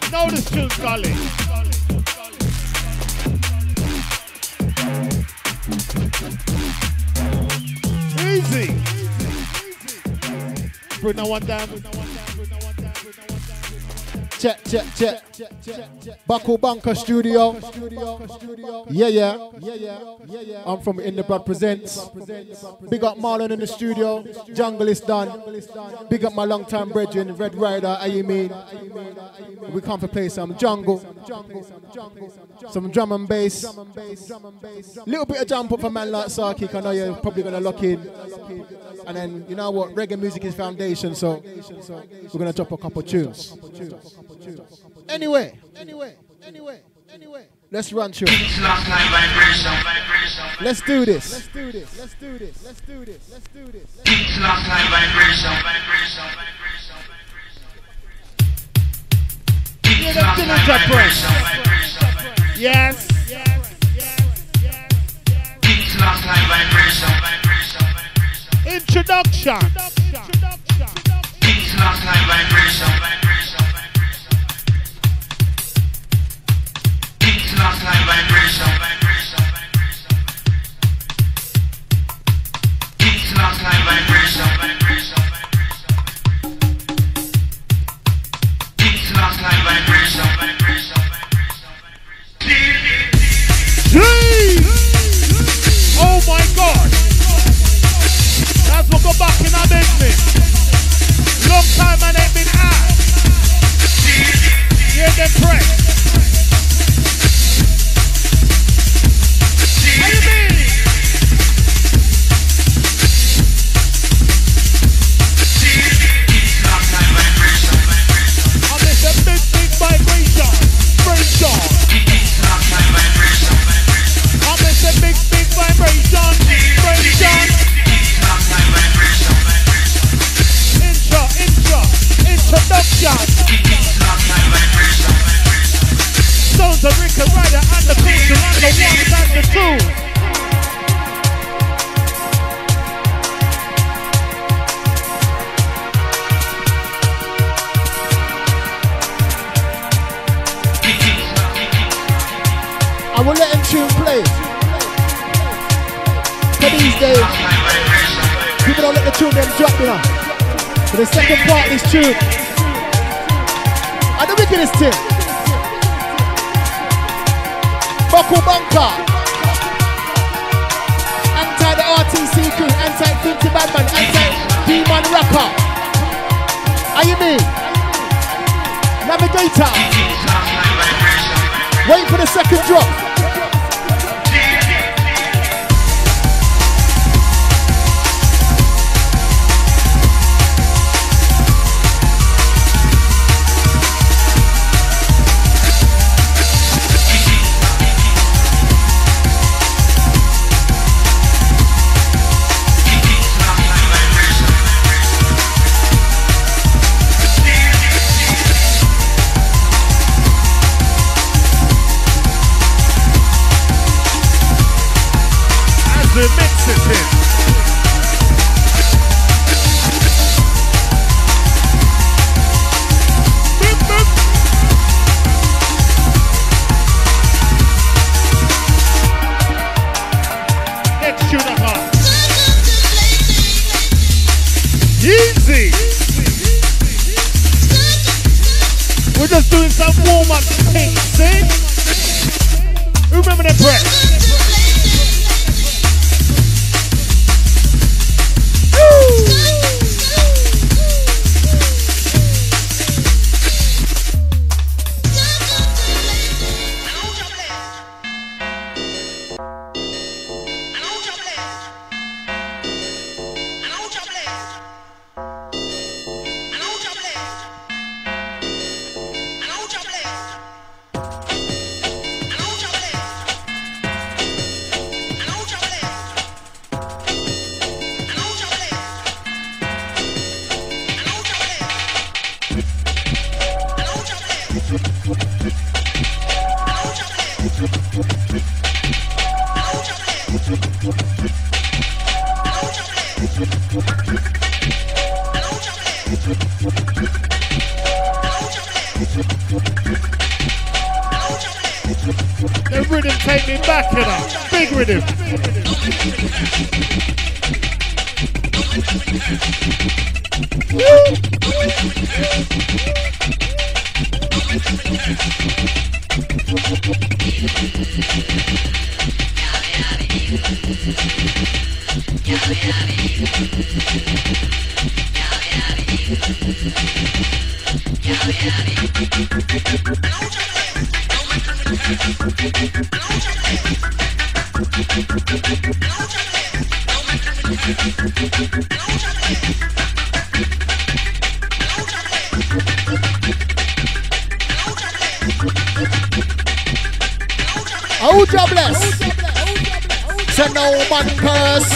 Know this tune, Scully. Easy. Bring that one down. Check. Baku Banker Studio. Yeah. I'm from In The Blood Presents. Big up Marlon in the studio. Jungle is done. Big up my long-time brethren, Red Rider, how you mean? We come to play some jungle. Some drum and bass. Little bit of jump up for man like Sarkic. I know you're probably going to lock in. And then, you know what? Reggae music is foundation, so we're going to drop a couple tunes. Anyway. Let's run through. Let's do this. Yes. Introduction. Oh my God! That's what go back in our business. Long time and ain't been out. Hear them press. How you mean? I miss a big vibration. Vibration. I miss a big vibration. Vibration. Introduction. Sounds of Rick and Ryder and the culture and the ones and the twos. I will let him tune play. For these days, people don't let the tune them drop, you know. For the second part of this tune, and the wickedest thing, Baku Banker, anti the RTC crew, anti Finty Badman, anti Demon Rapper. How you mean? Navigator. Wait for the second drop. The mix it in. Boop, boop. Next tune of her. Easy. We're just doing some warm-up things, see? Who remember the breath? rhythm take me back, you know. Big rhythm. Oh, jobless. Say no man curse.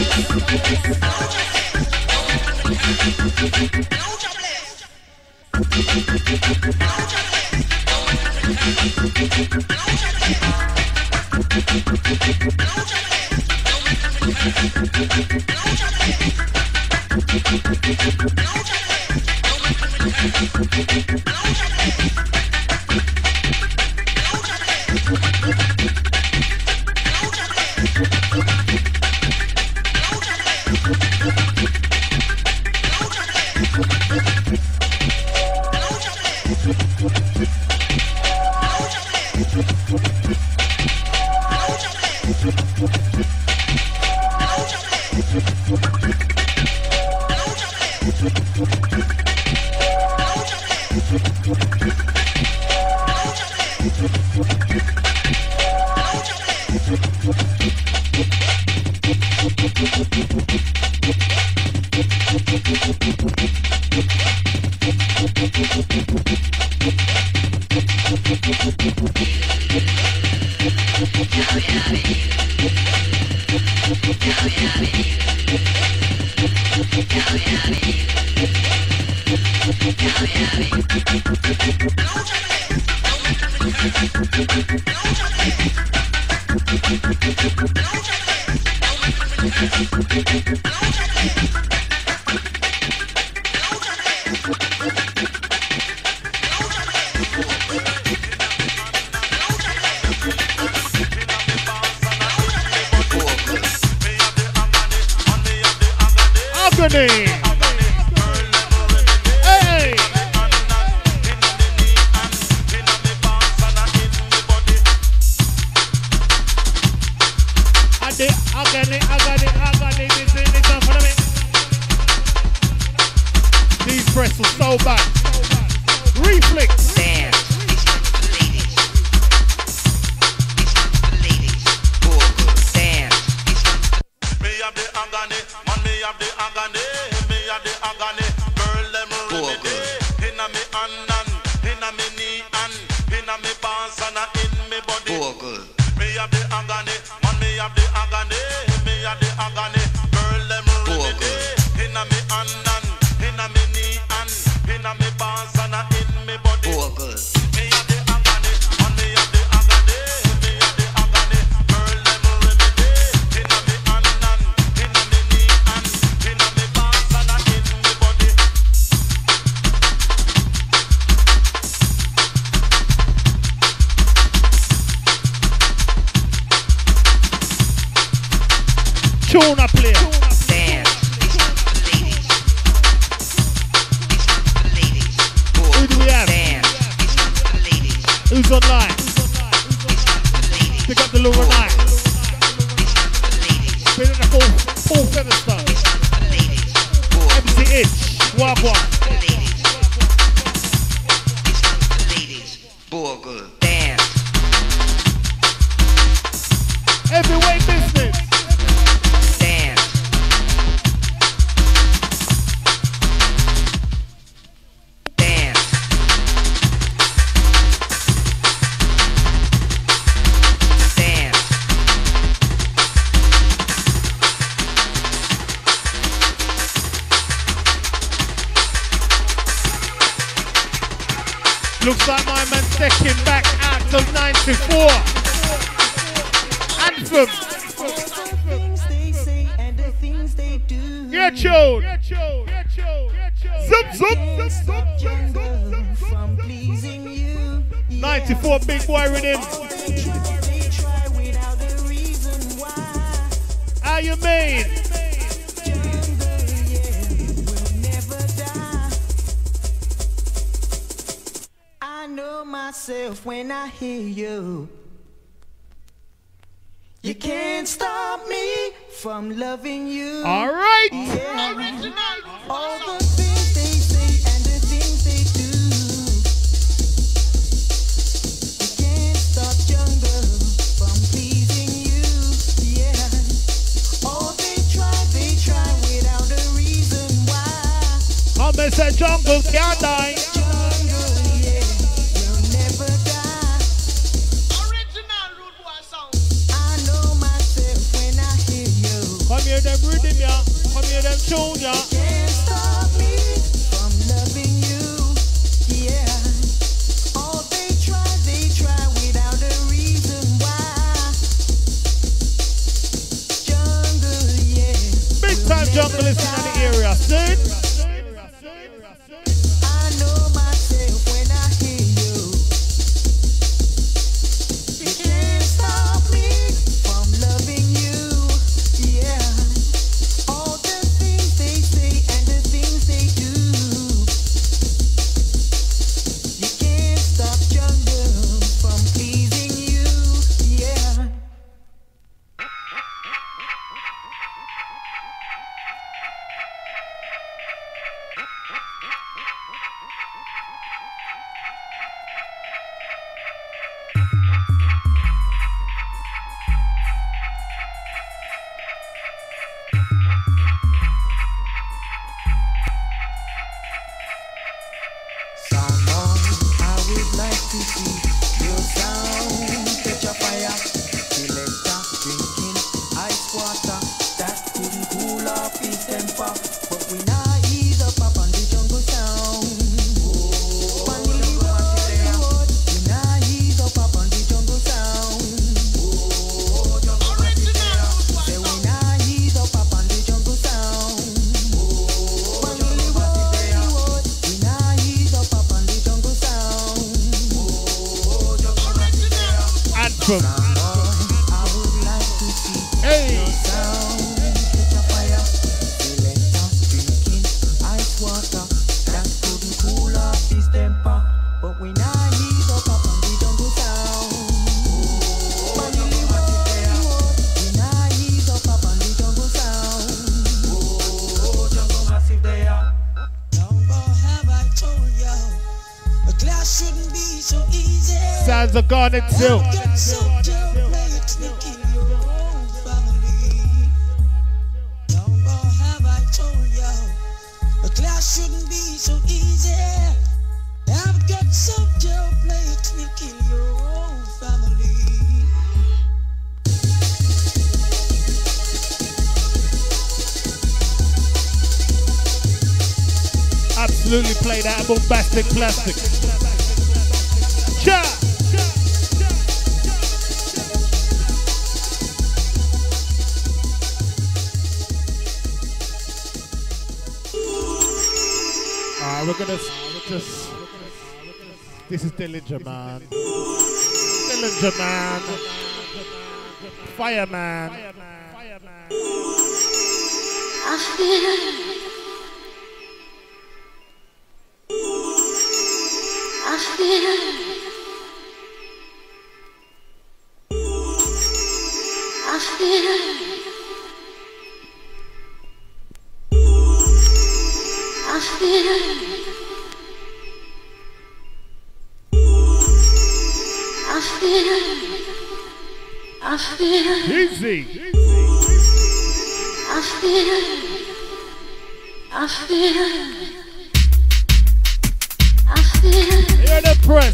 Agony. Hey. Agony. Listen for me. These breasts are so bad. Reflex. Dance. This one's for ladies. This one's for ladies. Oh, good. Dance. This one's for... Me have the agony, man, me have the agony. Me have the agony, girl, them remedy. Inna me hand and inna me knee and inna me pants and in me body. Oh, good. Me have the agony, man, me have the agony. Me have the agony, girl, them remedy. Inna me hand and inna me knee and inna me pants and in me body. Oh, good. Me have the agony, man, me have the agony. Me have the agony, girl, them remedy. Inna me hand and inna me knee and inna me pants and in me body. Tune a player. Dance. This one's for ladies. This one's for ladies. Oh, Who do we have? Dance. This one's for ladies. Who's online? This one's for ladies. Pick up the Laura Knight. This one's for ladies. Spin in the full Featherstone. This one's for ladies. Oh, MC Itch. Wagwan. for ladies. This one's for ladies. Oh, good. Dance. Heavyweight business. Dance. Dance. Dance. Looks like my man stepping back out to 94. Anthem. Things they say and the things they do. Get tuned. Zoom. Can't stop your love from pleasing you. 94 big boy rhythm. They try you mean? I know myself when I hear you. You can't stop me from loving you. All right. Yeah. All the things they say and the things they do. You can't stop jungle from pleasing you. Yeah. Oh, they try without a reason why. Come and say jungle can't die. Come here, them rhythm, yeah. Come here, them tune, yeah. Can't stop me from loving you, yeah. Oh, they try without a reason why. Jungle, yeah. Big time jungle is in the area, see? I know myself when I hear you. You can't stop me from loving you. Sounds of Garnet Silk. Shouldn't be so easy. I've got some job players will kill your own family. Absolutely play that bombastic plastic. Cha! We're gonna just. This is Dillinger, man. Dillinger, man. Fireman. I feel. I feel. I feel. I feel. I feel. Easy. I feel. I feel. I feel. Hear the press.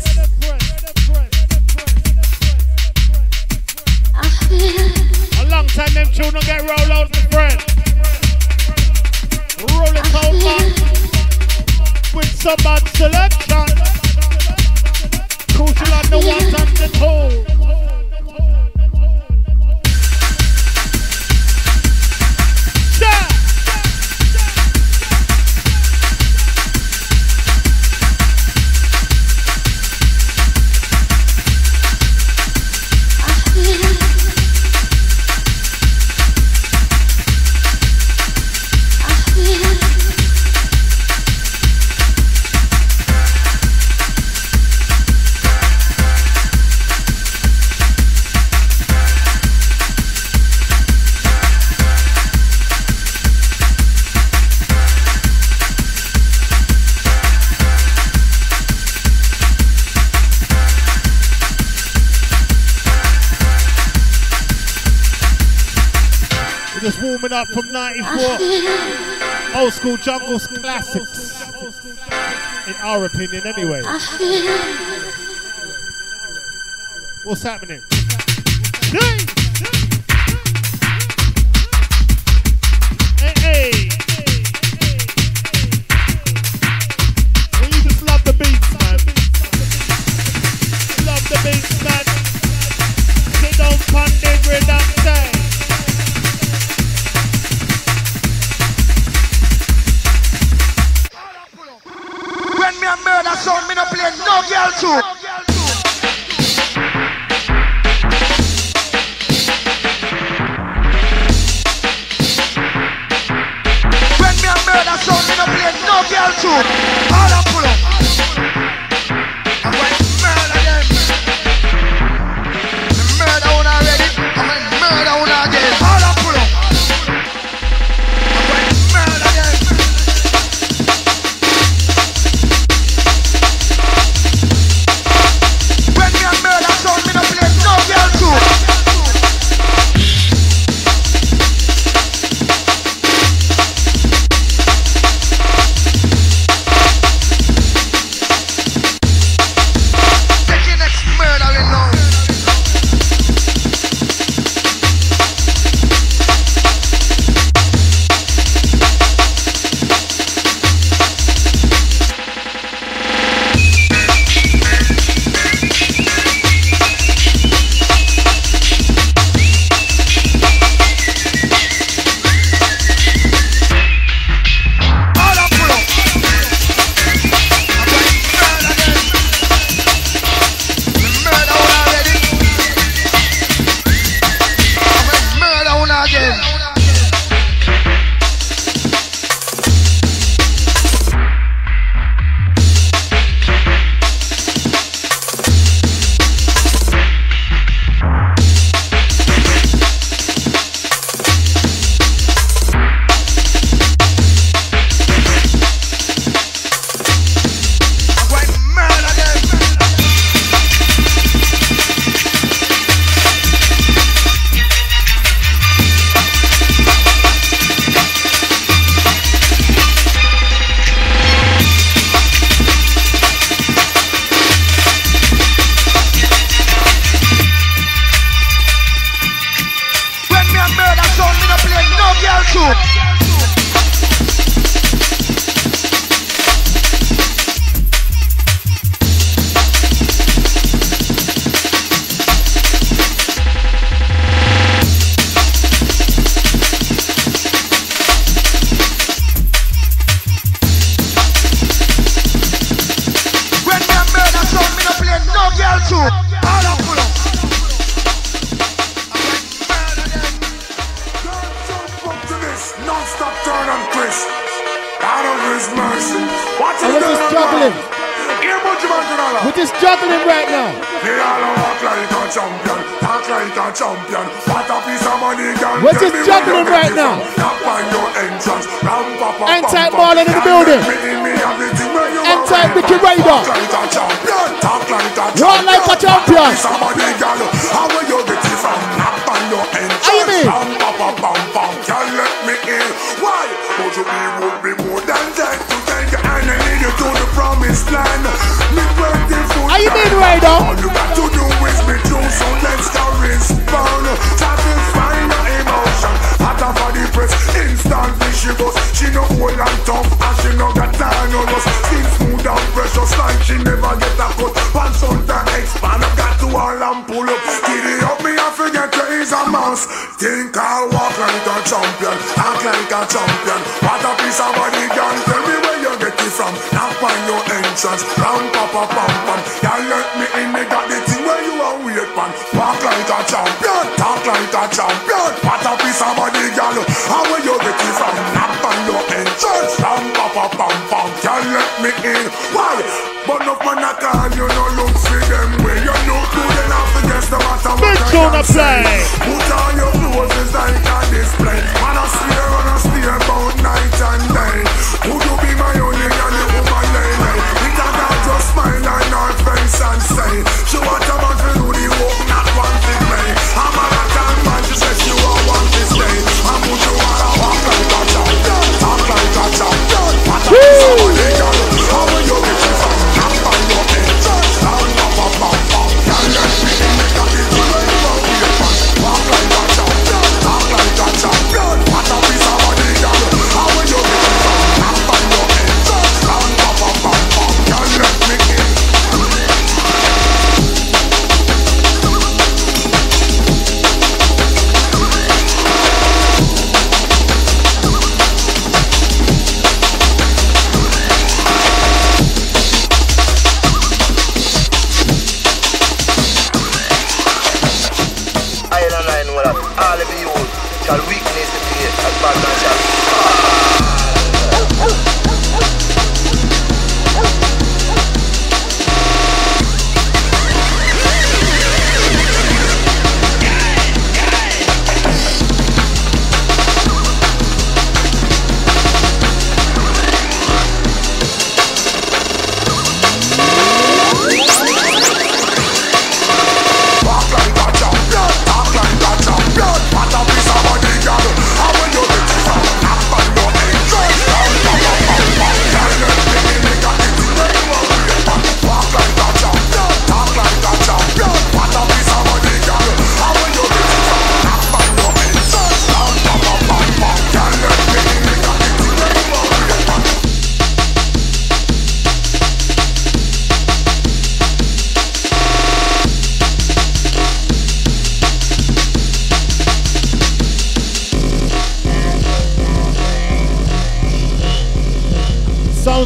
I feel. A long time them tune don't get rolled out, my friend. Roll it out, man. With some bad selection. Crucial on the ones and the two. Just warming up from 94. Old school jungles classics. In our opinion, anyway. What's happening? Hey! Hey, hey! Well, you just love the beats, man. Love the beats, man. Sit down, pandem, rhythm, time. When me a murder sound, me no play no girl too. When me a murder sound, me no play no girl too. All I pull up. I'm going to murder them. Me murder one already. I'm going to murder one again. All I pull up. I'm going to murder them. When me a murder sound, me no play no girl too.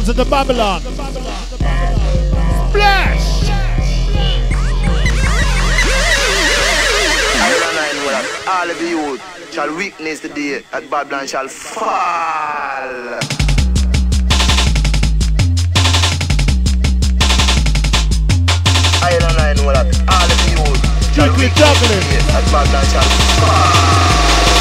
sounds of the Babylon. Splash! All of you shall witness the day that Babylon shall fall. I know that all of you shall Strictly witness the juggling. day that Babylon shall fall.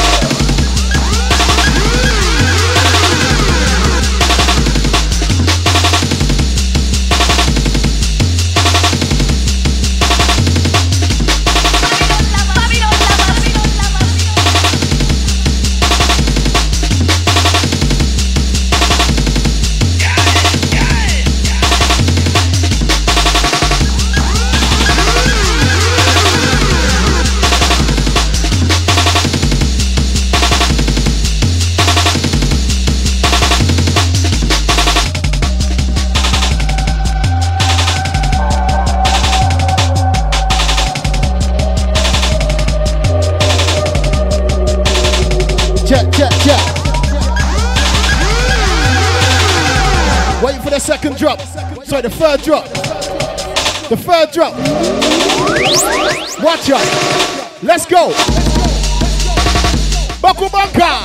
Wait for the second drop. Sorry, the third drop. The third drop. Watch out. Let's go. Baku Banka.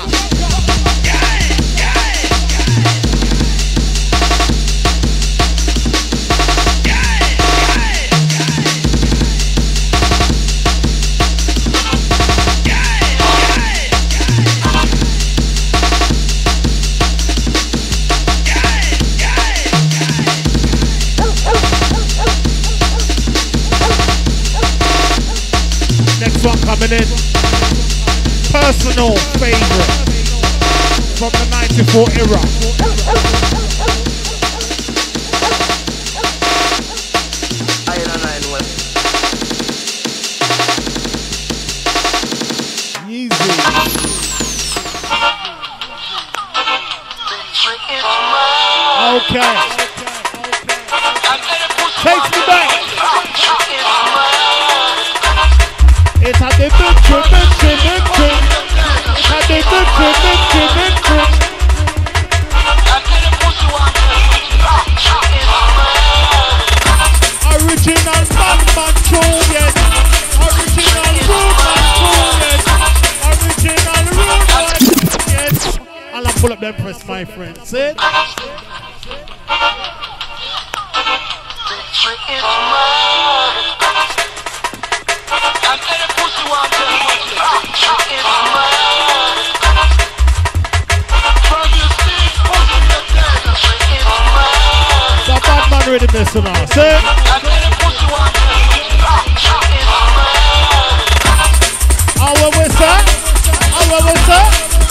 One coming in, personal favorite from the 94 era. Easy. Okay. Takes me back. It's a bit It's a original man show, yes. Original road man show, yes. Original road man, yes. I'll pull up them press, my friend. See it? Ready this now, see? Our whistle, our whistle.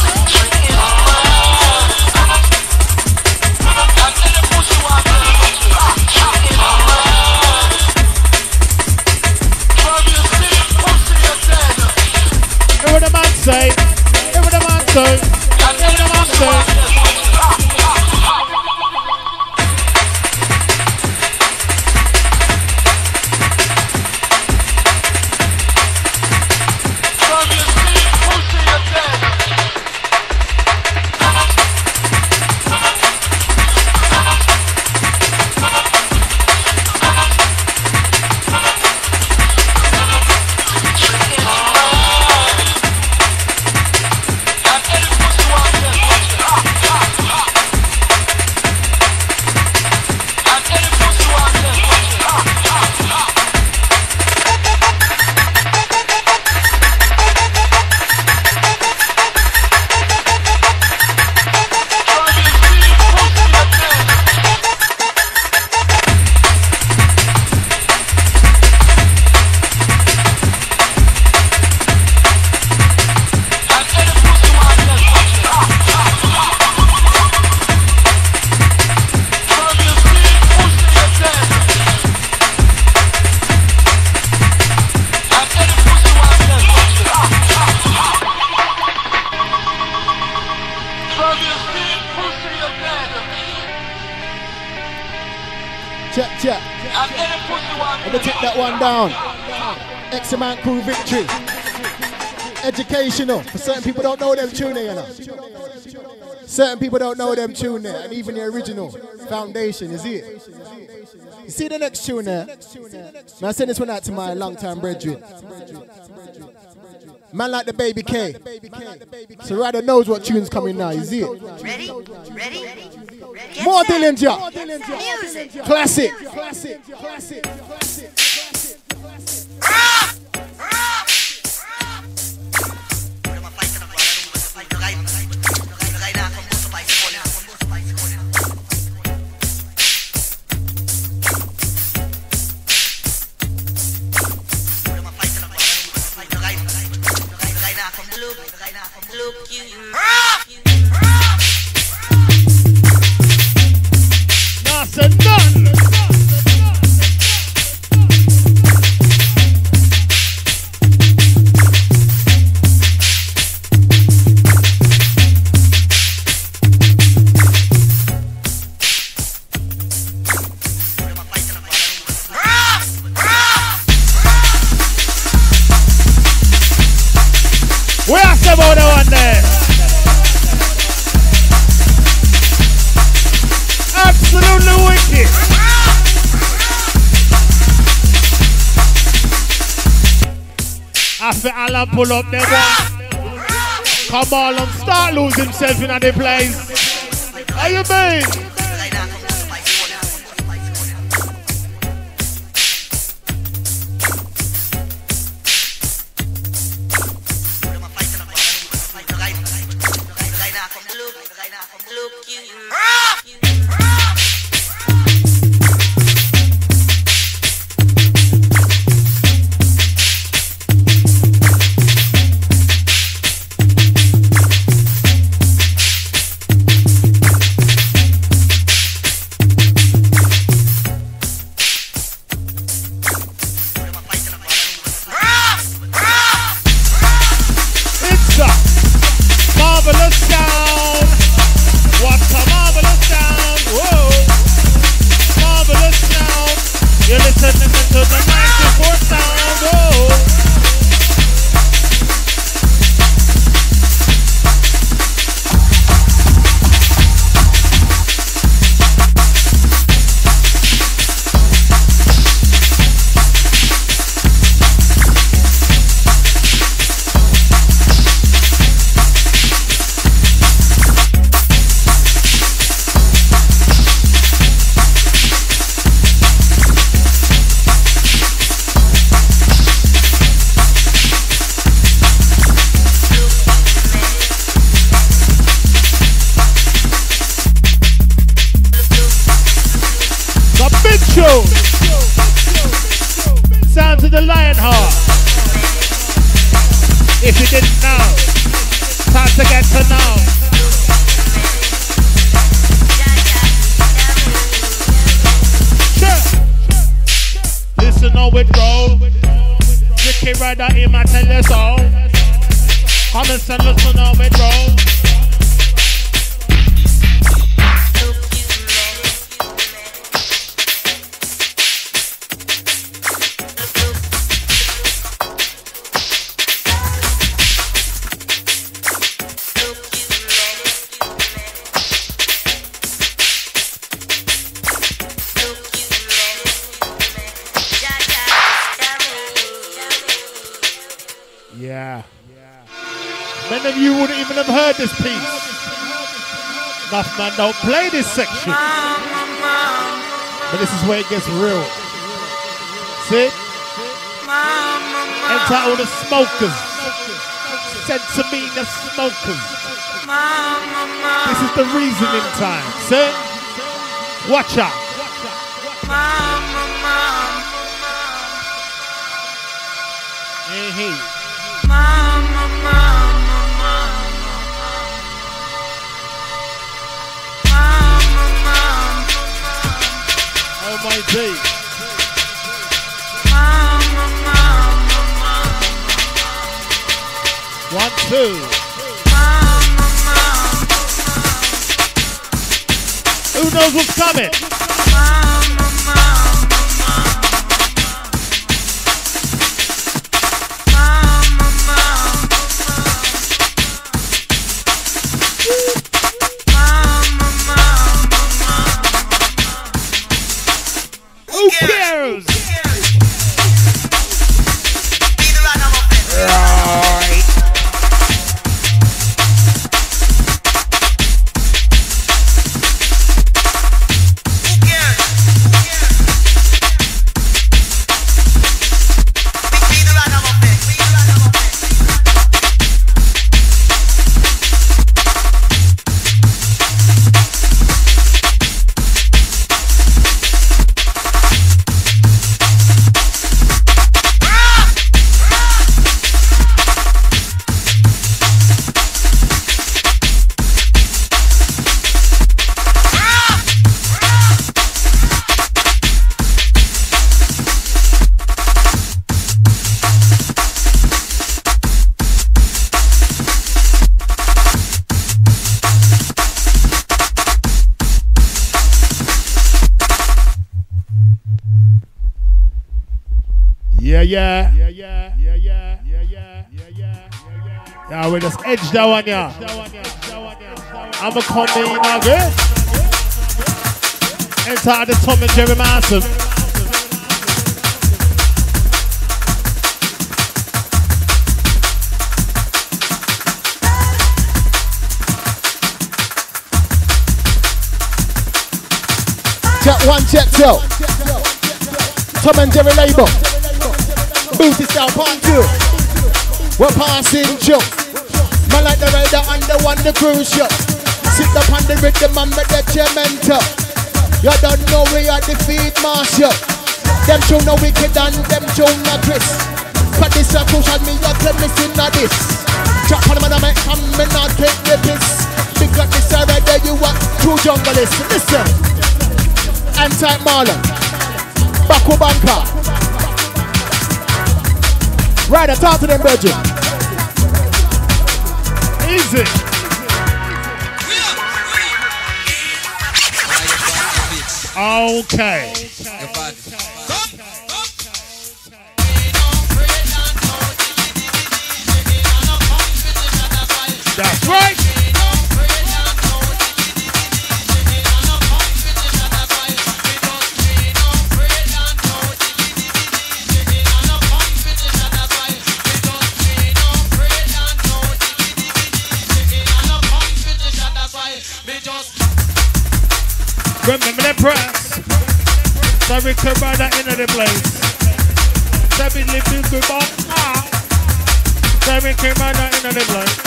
Hear what the man say, hear what the man say, hear what the man say. Check. I'm gonna take that one down. X-Man Crew Victory. Educational. For certain people don't know them tuning, you know. Certain people don't know them tune there, and even the original Foundation, you see it? You see the next tune there? Now I send this one out to my long-time brethren. Man like the Baby K. So Ryder knows what tune's coming now, you see it? Ready? Ready? Get More set. Dillinger. Music. Classic. That's a done. We have some other one there. Absolutely wicked. After Alan pull up them one, come on and start losing himself in the place. How you mean? Marvelous sound. What a marvelous sound. Whoa. Marvelous sound. You're listening to the 94 sound. Whoa. Sound to the Lionheart. If you didn't know, time to get to know. Sure. Listen how it roll. Ricky Ryder, he might tell you so. Come and listen how it roll. Yeah. Many of you wouldn't even have heard this piece. Enough man don't play this section. But this is where it gets real. See? Enter all the smokers. Send to me the smokers. This is the reasoning time. See? Watch out. Hey. Oh my day. One, two. Who knows what's coming? Yeah, we just edge that one, yeah. I'ma come in again. Enter the Tom and Jerry Manson. Check one, check two. Tom and Jerry label. Booty style part 2. We're passing through. Man like the rider and the one the cruise ship. Sit up on the rhythm and make the mental. You don't know we are the feed marshal. Them show no wicked and them show no twist. For this a crucial me you're missing a this. Chop on them and I make come me not take the piss. Big like this already you are true junglist. Listen. Anti Marlon. Baku Banka. Ryder, talk to them, Virgin. Easy. Okay. That's right. Remember the press. Sorry, Kermada in the place. Sorry, living good on. Sorry, Kermada in the place.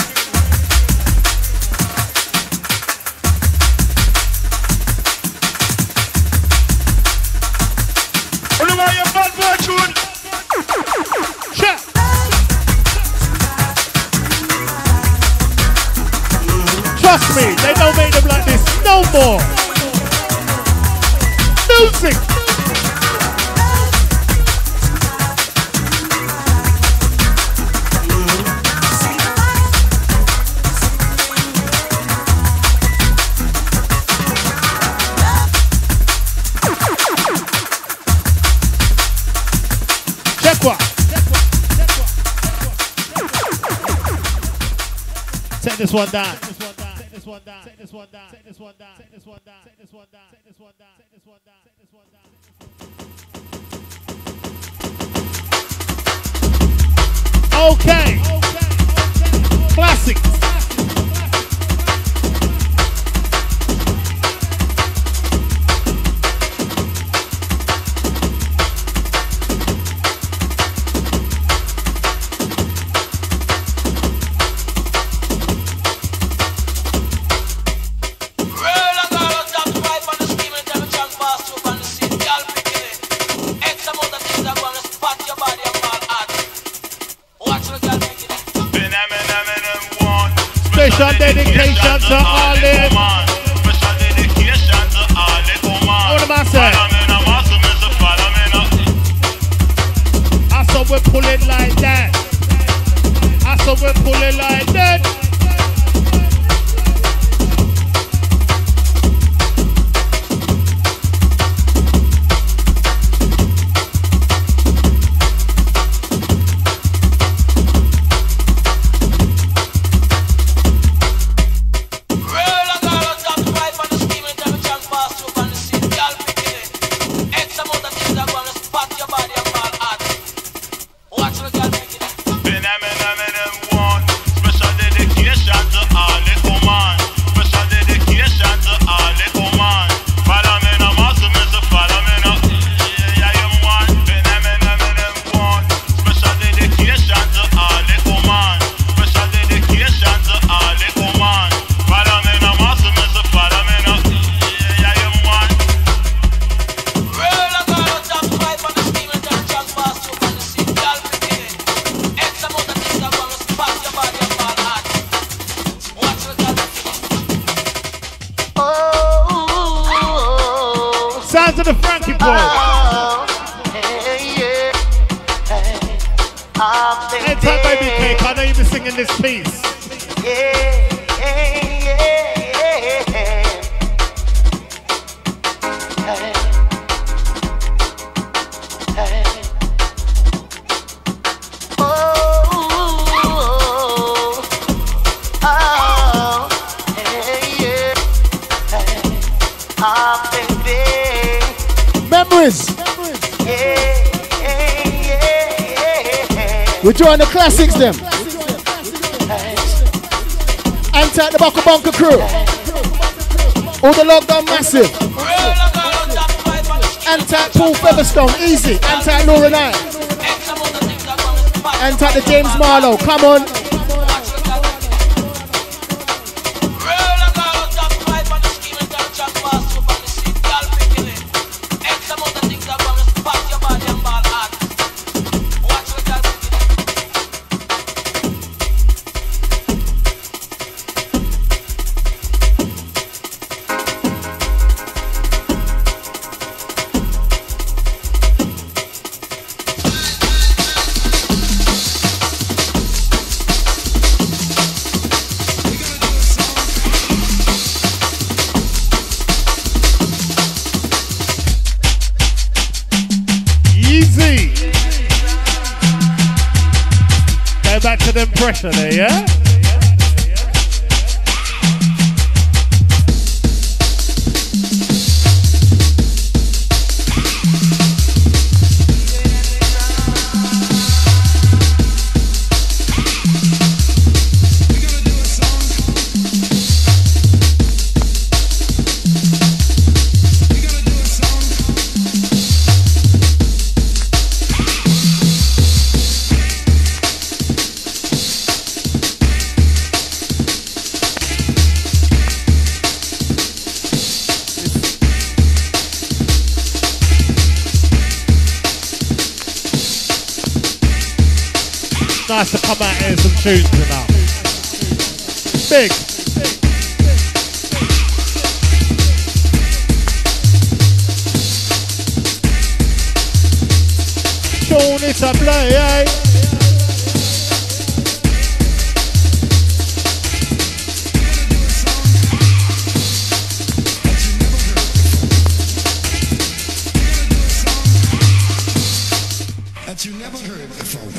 Only want your bad boy tune. Check. Trust me, they don't make them like this no more. Music. Check what? Take this one down. Take this one down. Take this one down. Take this one down. Take this one down. Take this one down. Take this one down. Take this one down. Take this one down. Okay. Classic. Special dedication to all it. What am I saying? I saw we pull it like that. I saw we pull it like that. Sounds of the Frankie Boy. Hey, time baby cake, I know you've been singing this piece. We're joining the classics them. Anti the Buckle Bunker crew. All the lockdown massive. Anti Paul Featherstone, easy. Anti Laura Knight. Anti the James Marlowe, come on. Back to them pressure there, yeah? Nice to come out here some tunes and that. Big. Sean, it's a play, eh? That you never heard before.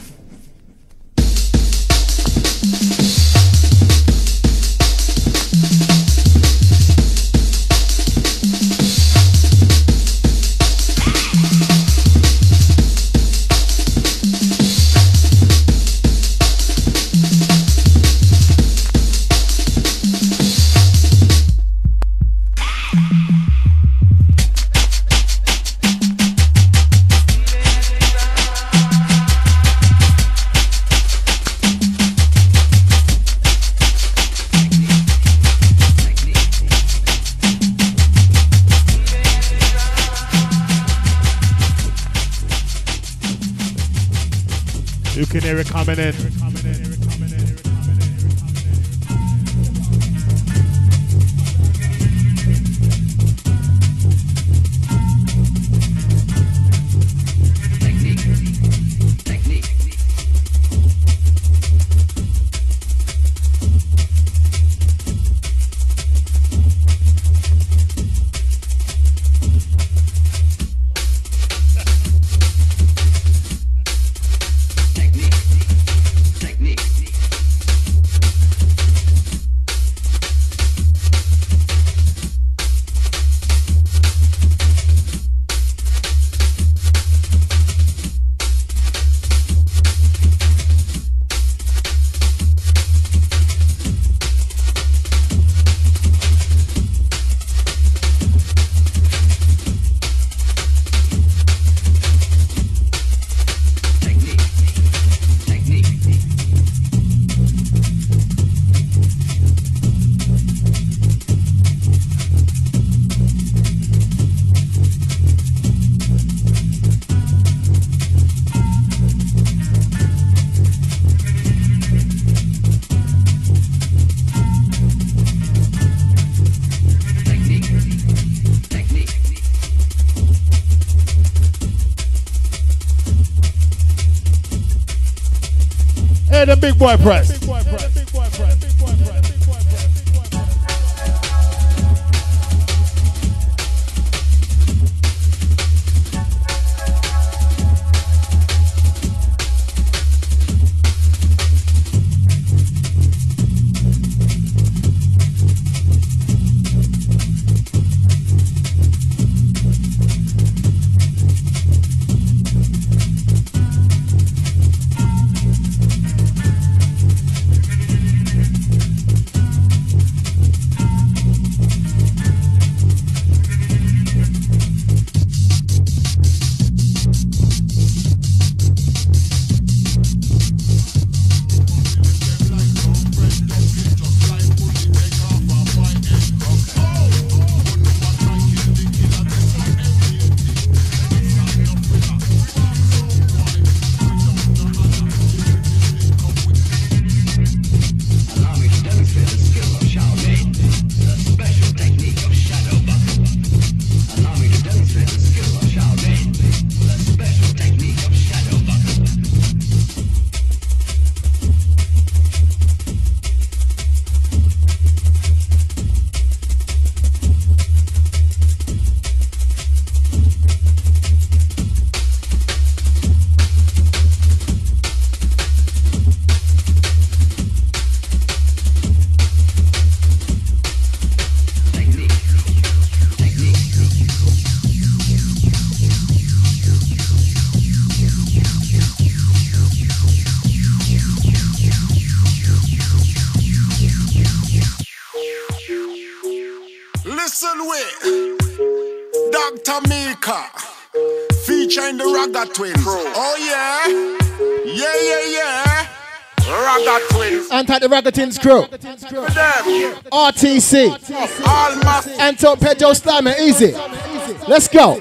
You can hear it coming in. Hey, the big boy press. Hustle with Dr. Mika, featuring the Ragga Twins. Oh yeah, yeah. Ragga Twins. Anti the Ragga Twins crew. RTC. Anto Pedro Slimer, easy. Let's go.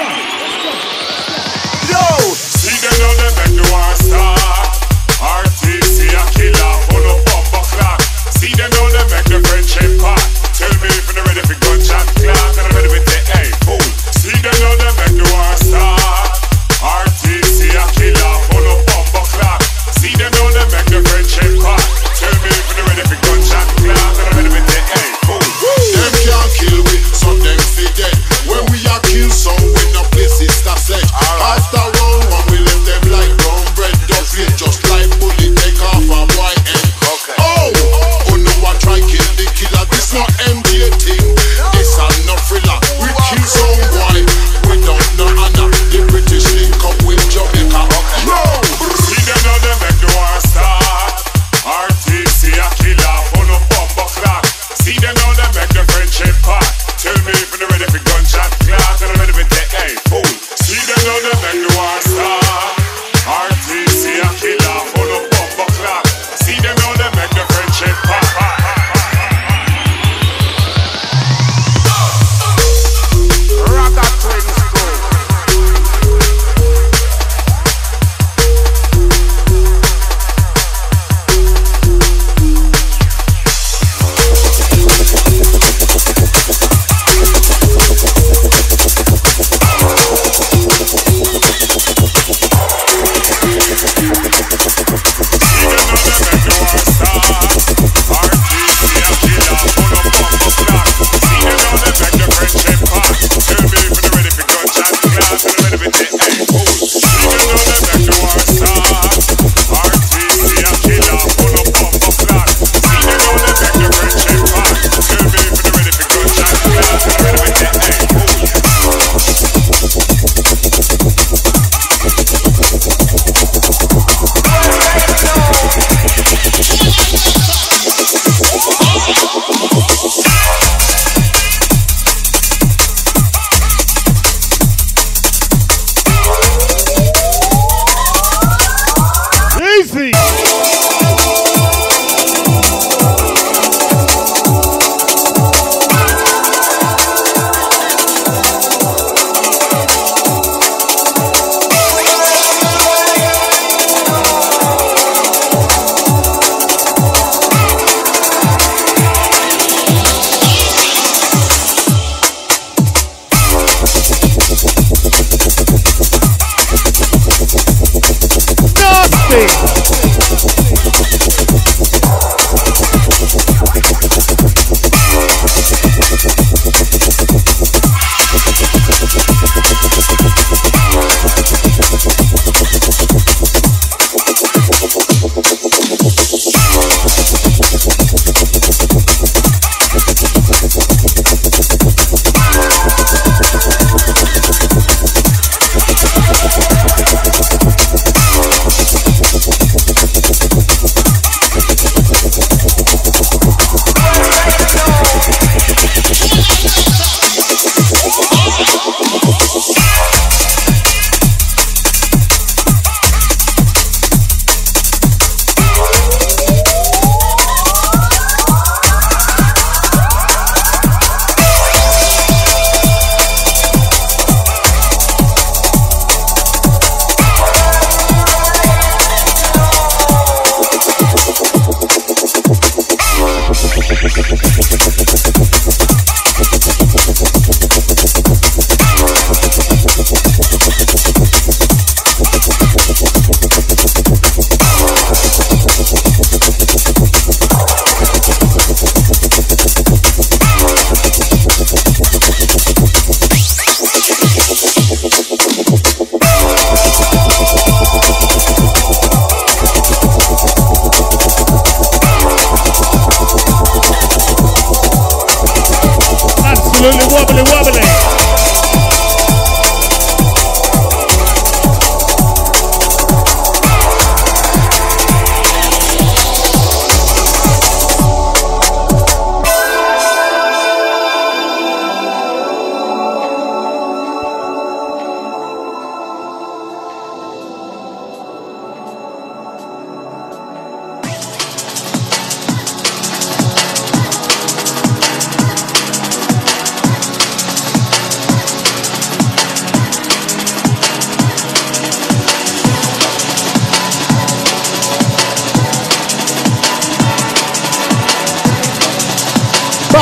Yo, see them on the make the war start. RTC a killer for no bumper clock. See them on the make the friendship part. Tell me if you're ready for gunshot clock and I'm ready with the A-fool. See them on the make the war start. RTC a killer for no bumper clock. See them on the make the friendship part. Tell me if you're ready for gunshot clock and I'm ready with the A-fool. Them can't kill we, some them fit dead. When we are kill some, we no places that set. After round one, we left them like brown bread. Don't feel just like bullet, take off a white head. Oh no, I try kill the killer. This not MJ thing, this are no thriller. We kill some boy, we don't know Anna. The British link up with Jamaica. No, see them now they make the war start. RTC a killer for no bumper clock. See them now they make the friendship part. Tell me if you're ready for gunshot clock and I'm ready for the A-fool. See them now they make the war start. RTC a killer for no bumper clock. See them now they make the friendship part. Ragga Twins crew.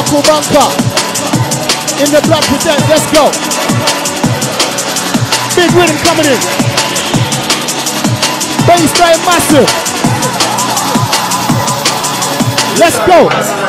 Baku Bunker. In the blood present, let's go. Big rhythm coming in. Bassline massive. Let's go.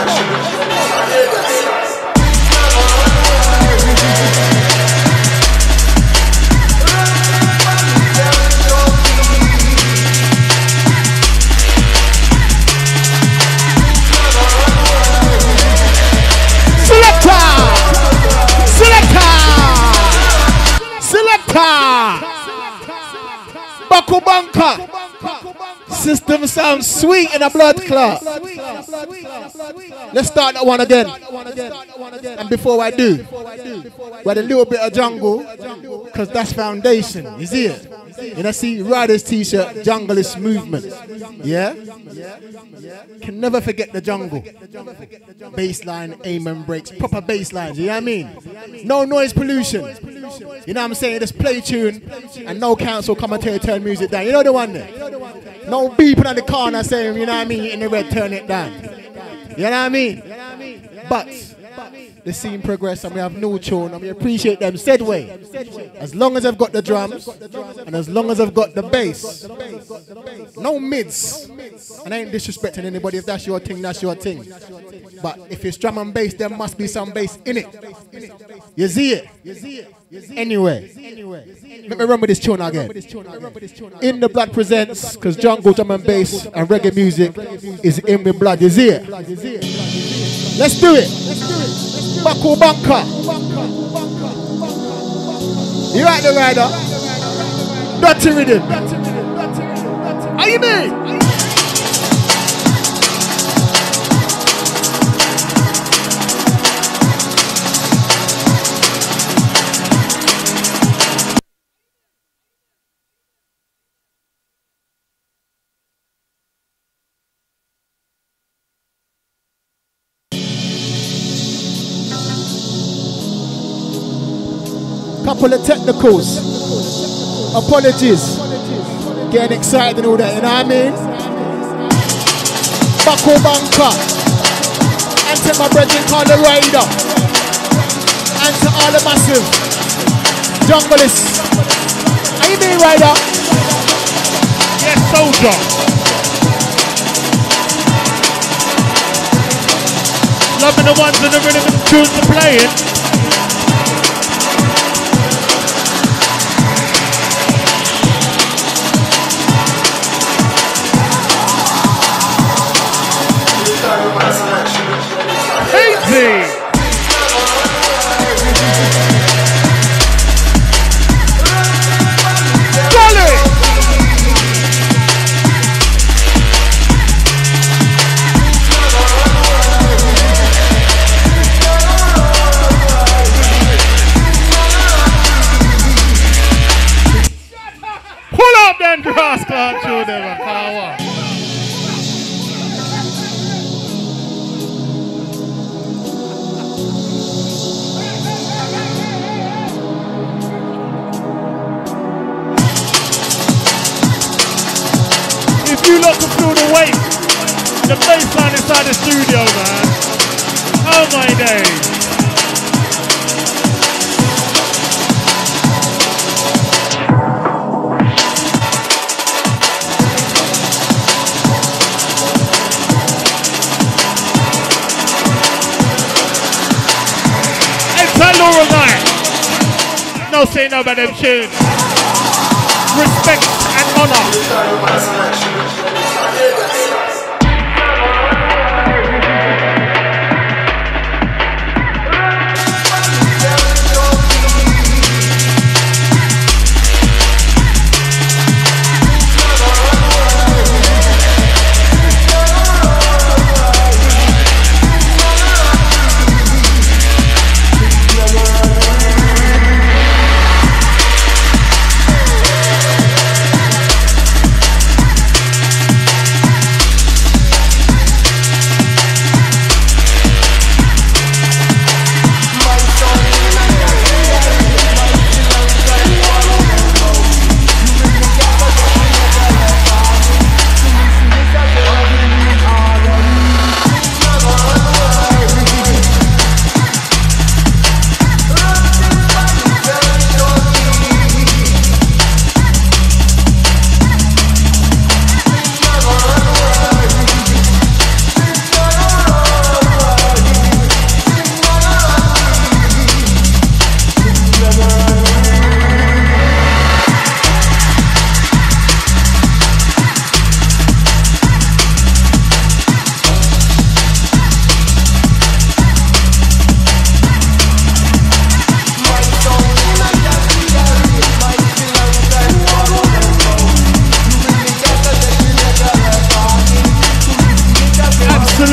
Baku Bunker. System sounds sweet in a blood clot. Let's start that one again. And before I do, with a little bit of jungle, because that's foundation. You see it? And I see Riders t-shirt, jungle is movement. Yeah? Can never forget the jungle. Bassline, aim and breaks, proper basslines, you know what I mean? No noise pollution. You know what I'm saying? Just play tune and no council commentator turn music down. You know the one there? No beeping on the corner saying, you know what I mean, in the red, turn it down. You know what I mean? But the scene progress and we have no tune and we appreciate them said way. As long as I've got the drums and as long as I've got the bass. No mids. And I ain't disrespecting anybody. If that's your thing, that's your thing. But if it's drum and bass, there must be some bass in it. You see it? Anyway, let me run with this tune again. In the Blood presents, because jungle, drum and bass and reggae music is in with blood. You see it? Let's do it. Baku Bunker. You right the rider? Dirty rhythm. Are you mean? Couple of technicals. Apologies. Getting excited and all that, you know what I mean? Baku Bunker. And to my brethren called the Rider. And to all the massive junglists. How you mean, Rider? Yes, soldier. Loving the ones and the rhythm and tunes are playing. You lot can feel the weight, the bassline inside the studio, man. Oh my days. Hey, tell Laura Knight. No say no about them tunes. Respect and honor.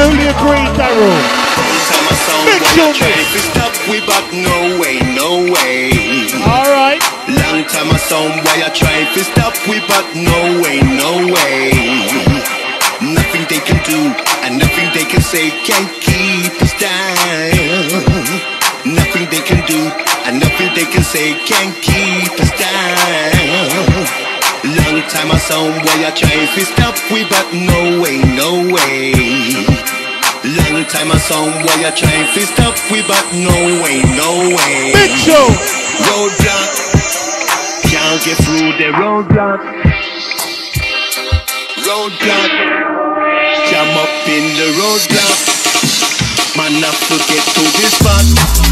absolutely agree, Daryl. Time I sound Big while tune. I try to stop we but no way, no way. Alright. Long time I sound while I try to stop we but no way, no way. Nothing they can do and nothing they can say can keep us down. Nothing they can do and nothing they can say can keep us down. Long time I sound while I try to stop we but no way, no way. Long time I sound while I try to stop we but no way, no way. Big show. Roadblock, can't get through the roadblock. Roadblock, jam up in the roadblock. Man, I forget to this spot.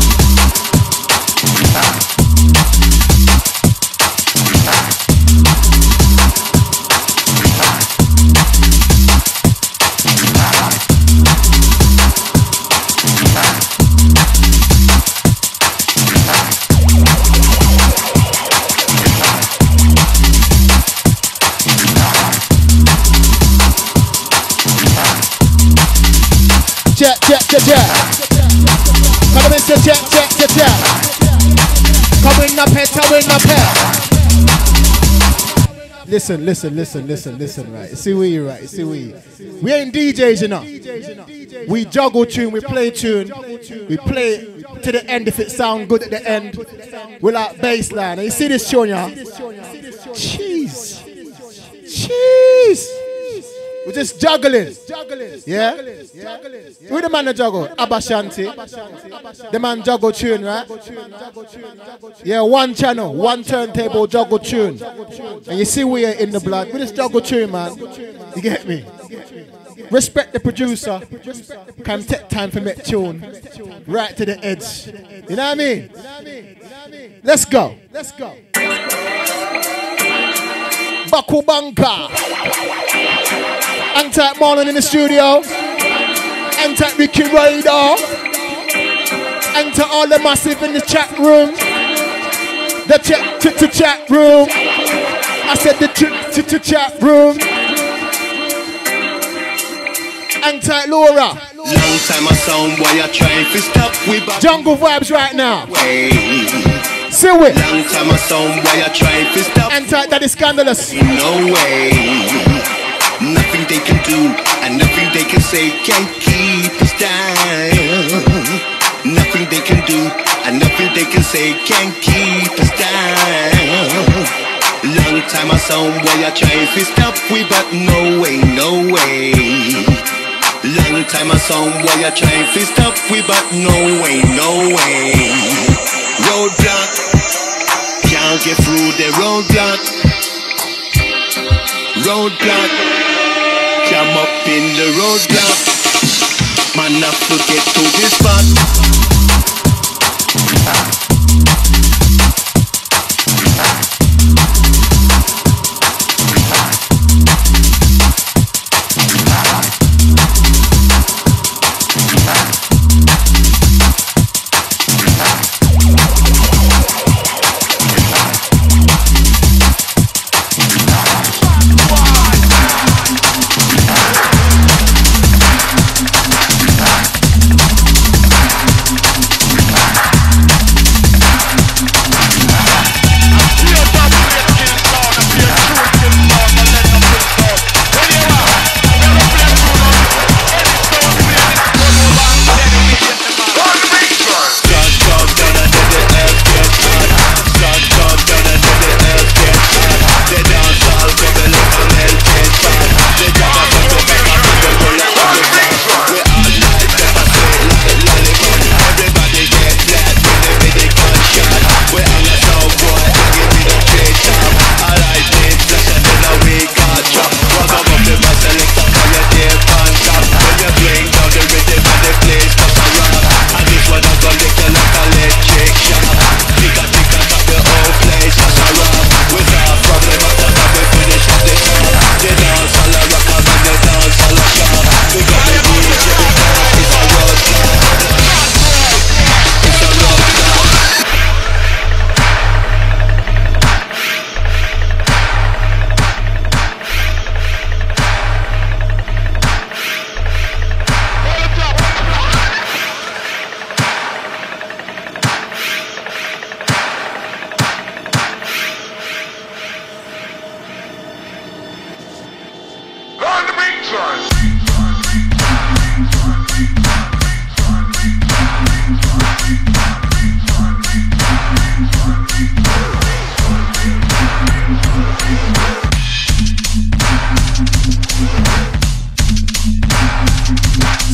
Check. Come in, say check. Come in, the pet. Listen, right? See where you right? We ain't DJs, you know. We juggle tune, we play tune. We play to the end if it sound good at the end. We like bass line. And you see this tune, yeah? Cheese. We're just juggling. Yeah? Who the man that juggle? Abashanti. The man juggle tune, right? Yeah, one channel, one turntable juggle tune. And you see we are in the blood. We just juggle tune, man. You get me? Respect the producer. Can take time for make tune. Right to the edge. You know what I mean? Let's go. Baku Banka. Antac Marlon in the studio. Antac Ricky Ryder. Enter all the massive in the chat room. The chat room. I said the chat room. Antac Laura. Long time I sound while I try to stop we but Jungle vibes right now. way. See it. Long time I sound while I try to stop. Antac that is scandalous. No way. Nothing they can do and nothing they can say can keep us down. Nothing they can do and nothing they can say can keep us down. Long time I sound while I try to stop we but no way, no way. Long time I sound while I try to stop we but no way, no way. Roadblock, can't get through the roadblock. Roadblock. Jam up in the roadblock. Man, I forget to this spot.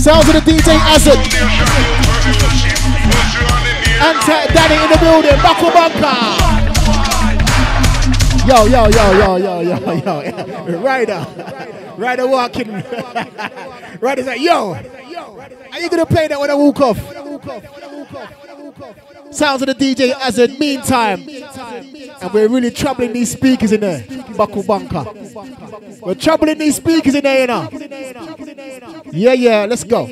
Sounds of the DJ Hazard. And Danny in the building. Buckle bunker. Yo. Ryder walking. Ryder's like, yo. Are you gonna play that when I walk off? Sounds of the DJ Hazard. Meantime. And we're really troubling these speakers in there. Buckle bunker. We're troubling these speakers in there, you know. Yeah, let's go.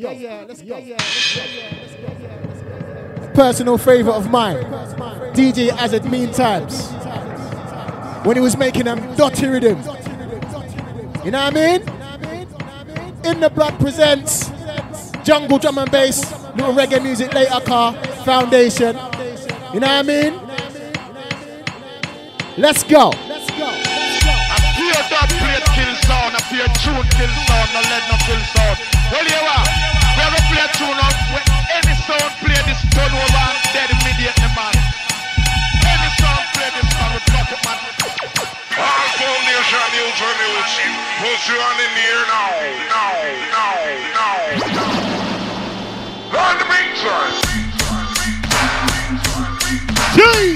Personal favorite of mine. DJ Hazard Meantimes. When he was making them dirty rhythm. You know what I mean? In the Blood presents Jungle Drum and Bass, little reggae music later car, Foundation. You know what I mean? Let's go. A pure dub plate kill sound, a pure tune kill sound, no lead no kill sound. Well, you are. We have a play tune on when any sound play this turn over and dead immediately, man. Any sound play this man with bucket man. All Foundation Youth and Youth, put you on in here now. On the meantime. Jeez.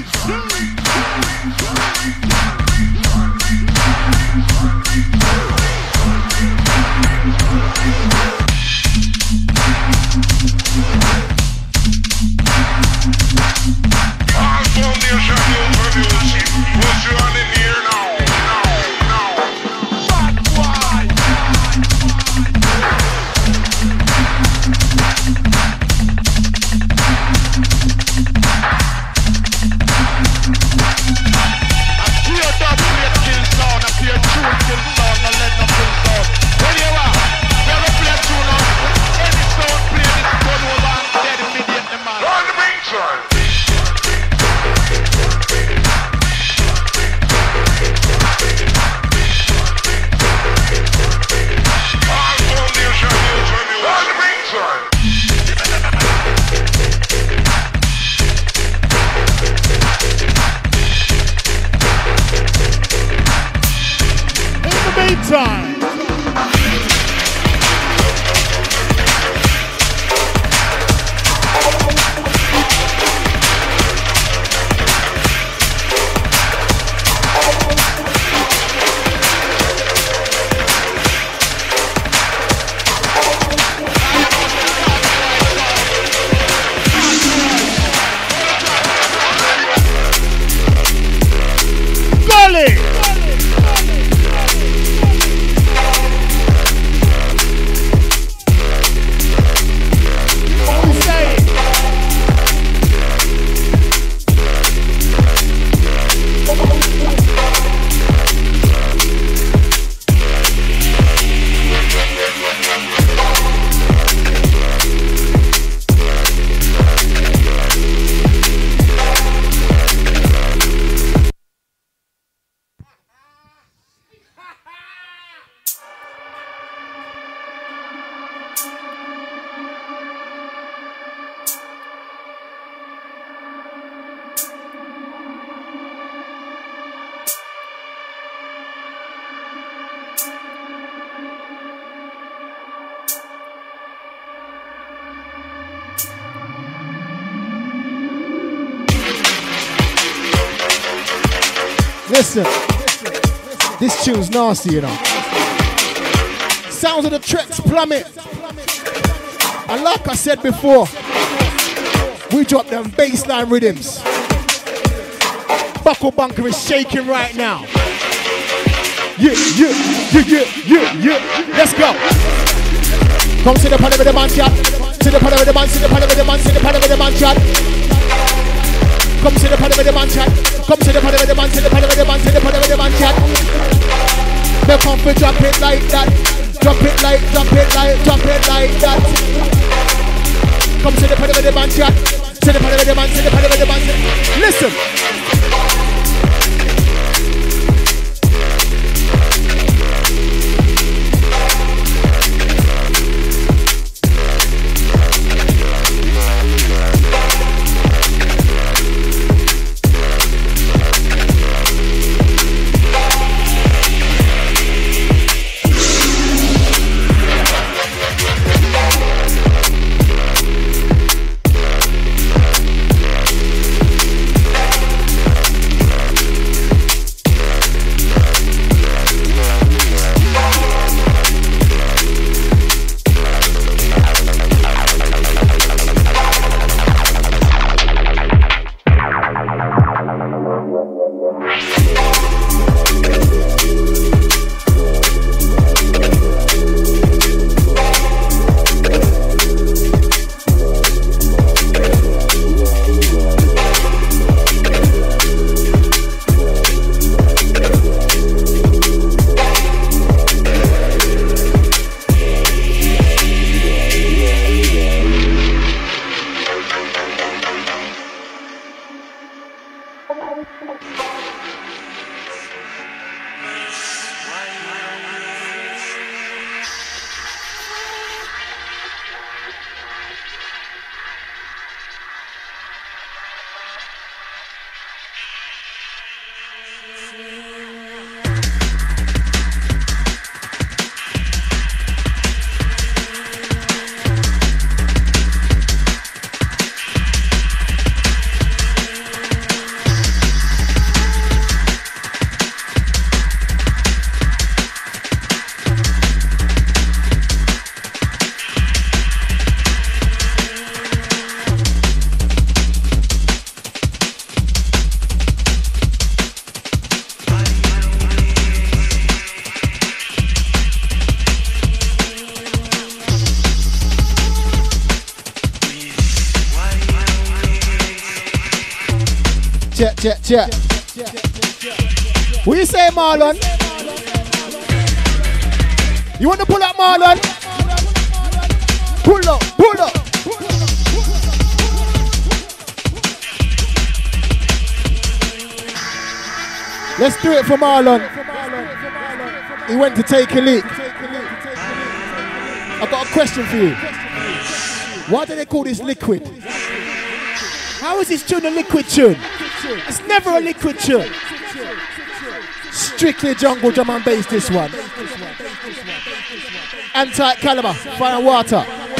All Foundation Youth and Youth, put you on in here now. Bad boy. A pure dub plate kill sound, a pure tune kill sound, no lead no kill sound. Well, you are. We have a play tune on when any sound play this turn over and dead immediately, man. On the meantime. All Foundation Youth and Youth, on the meantime. In the meantime. Golly! What we say? Listen, this tune's nasty, you know. Sounds of the Treks plummet. And like I said before, we drop them bassline rhythms. Buckle bunker is shaking right now. Yeah. Let's go. Come to the party with the man chat. To the party with the man, to the party with the man, to the party with the man chat. Come to the party with the man chat. Come to the party with the man, to the party with the man, to the party with the man chat. They come for drop it like that. Drop it like that. Come to the party with the man chat. To the party with the man, to the party with the man. Listen. check. What you say, Marlon? You want to pull up, Marlon? Pull up. Let's do it for Marlon. He went to take a leak. I've got a question for you. Why do they call this liquid? How is this tune a liquid tune? It's never a liquid tune. Strictly jungle drum and bass, this one. Anti-caliber, fire and water.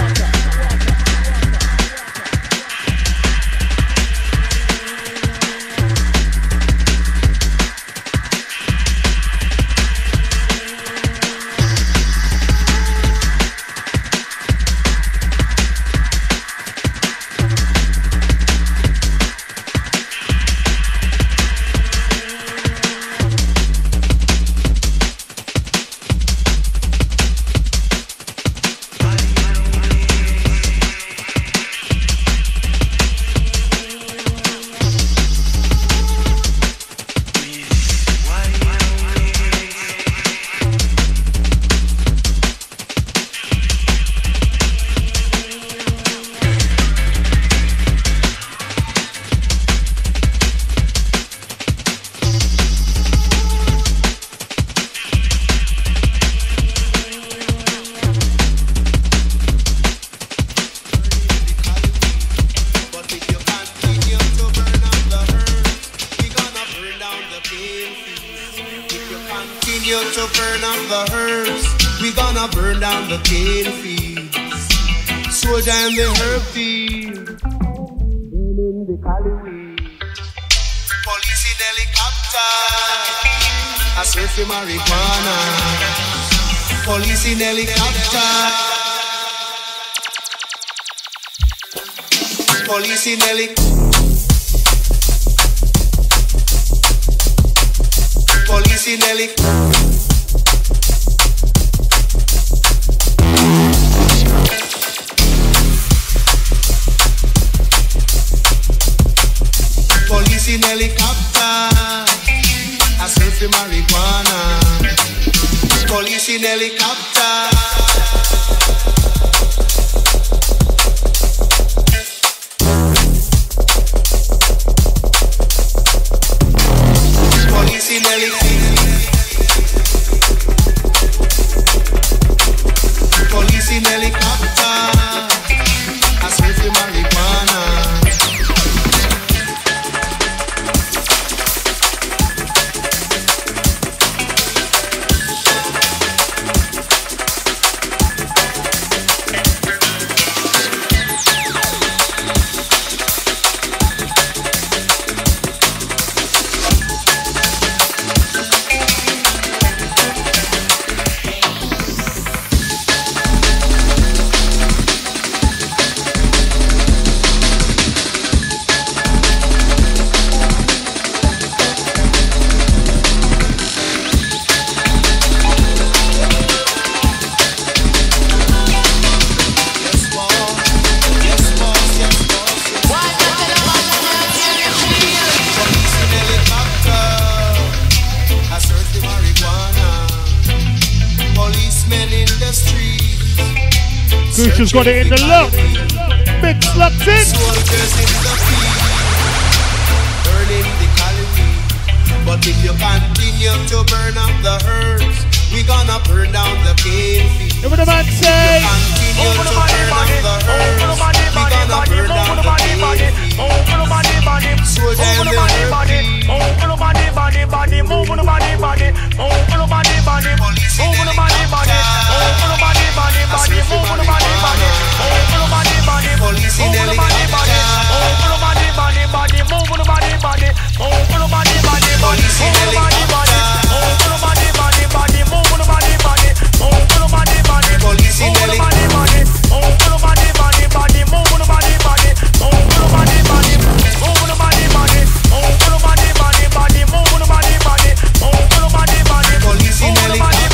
Gucci's got it in the lock. Big slugs in. Burning the calorie. But if you continue to burn up the herbs, we gonna burn down the cane field. What the man say? Continue to burn up the herbs, we gonna burn down the cane field. So then the herb police in helicopter. Police in helicopter.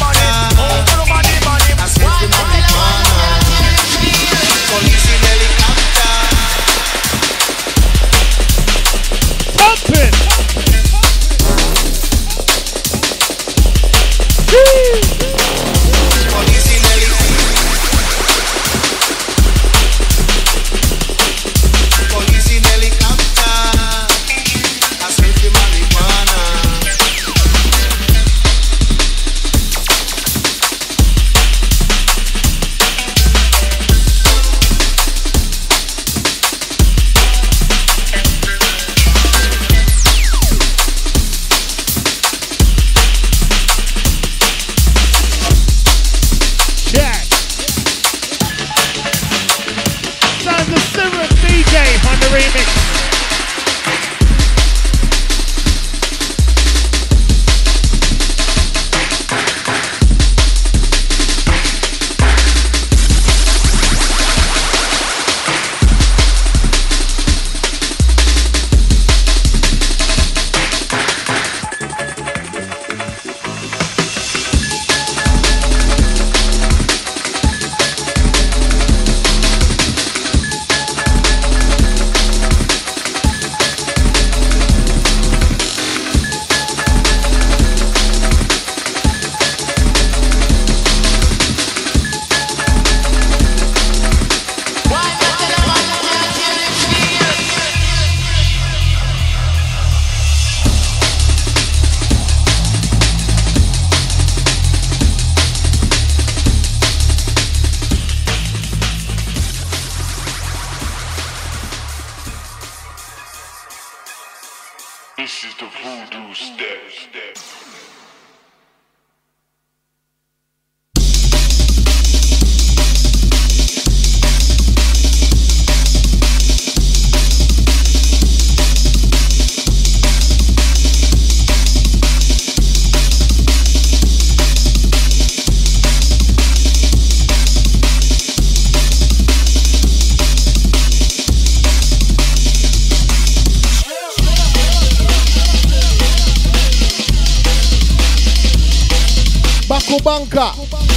Baku Banka.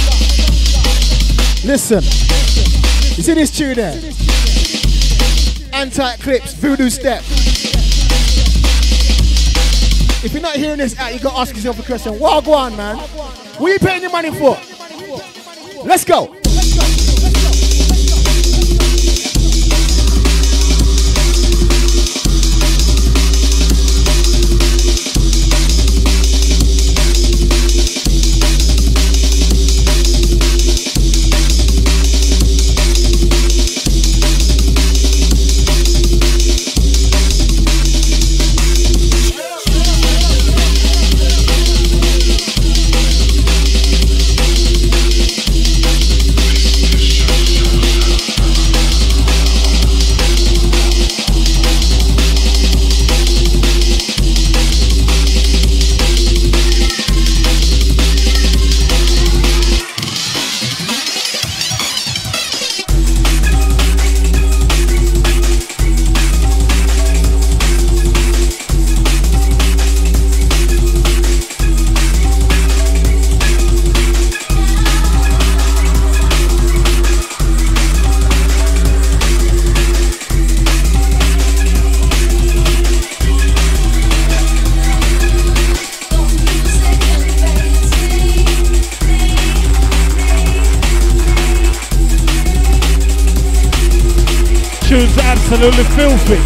Listen. You see this tune there? Anti-Eclipse, Voodoo Step. If you're not hearing this out, you gotta ask yourself a question. What go on, man? What are you paying your money for? Let's go. Tune's absolutely filthy.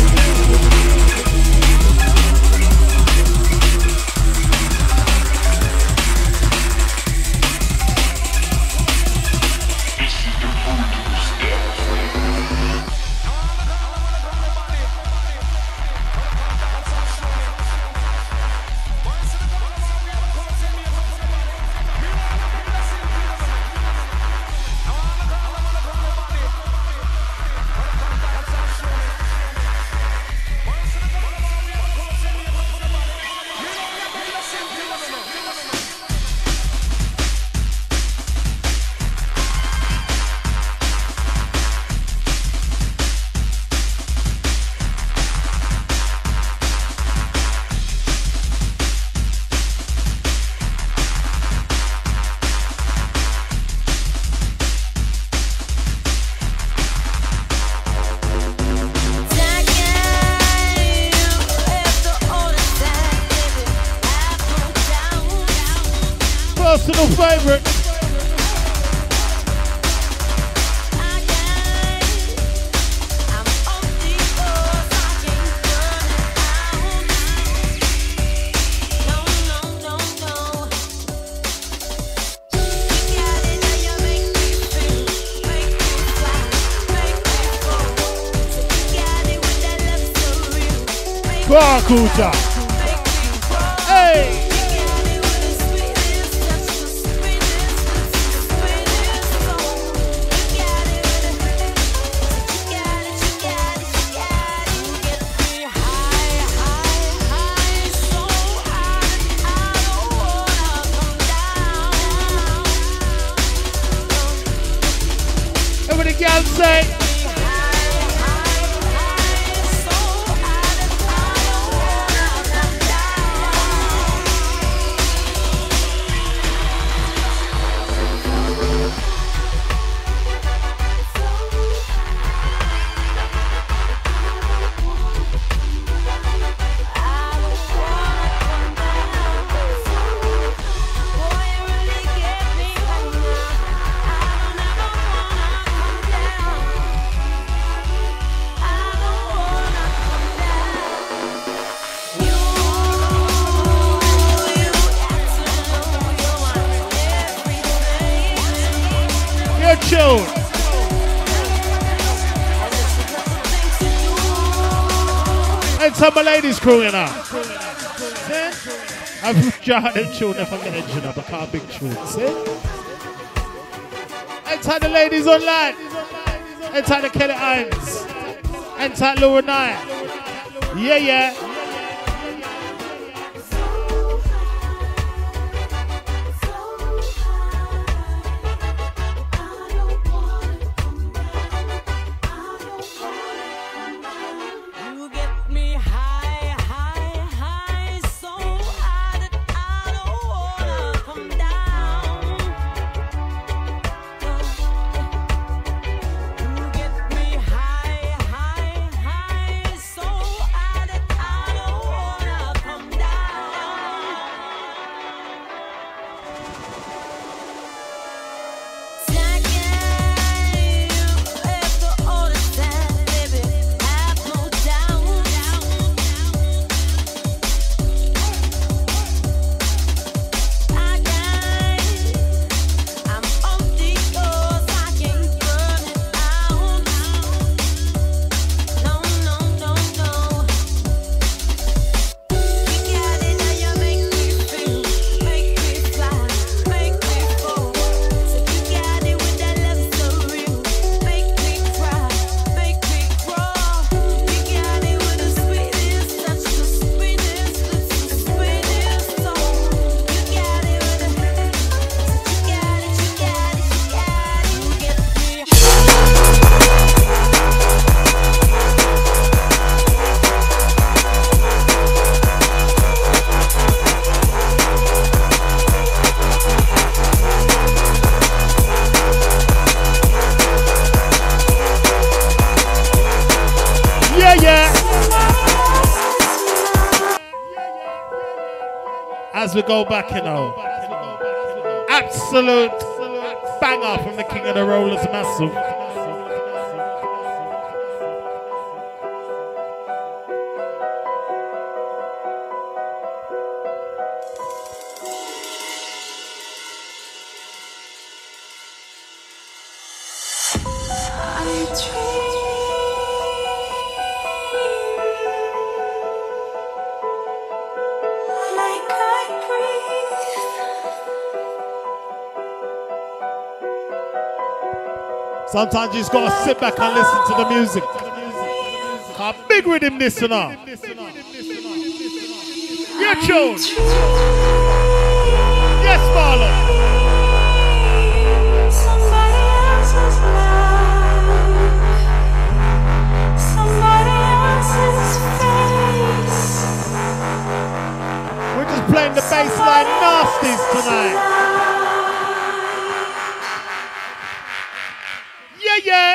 Personal favorite. Barkuta. Hey. Everybody can say. Chill. And some ladies crewing up. I've tried the tune if I'm going to tune up a car big tune. See? Enter the ladies online. Enter the Kelly Hines. Enter Laura Knight. Yeah, yeah. So high that I don't wanna come down. as we go back, you know. Absolute banger from the King of the Rollers, Massive. Sometimes you just gotta sit back and listen to the music. How big rhythm this and all. Your tune. Yes, Marlon. Somebody else's life, somebody else's face. We're just playing the bassline nasties tonight. Yeah.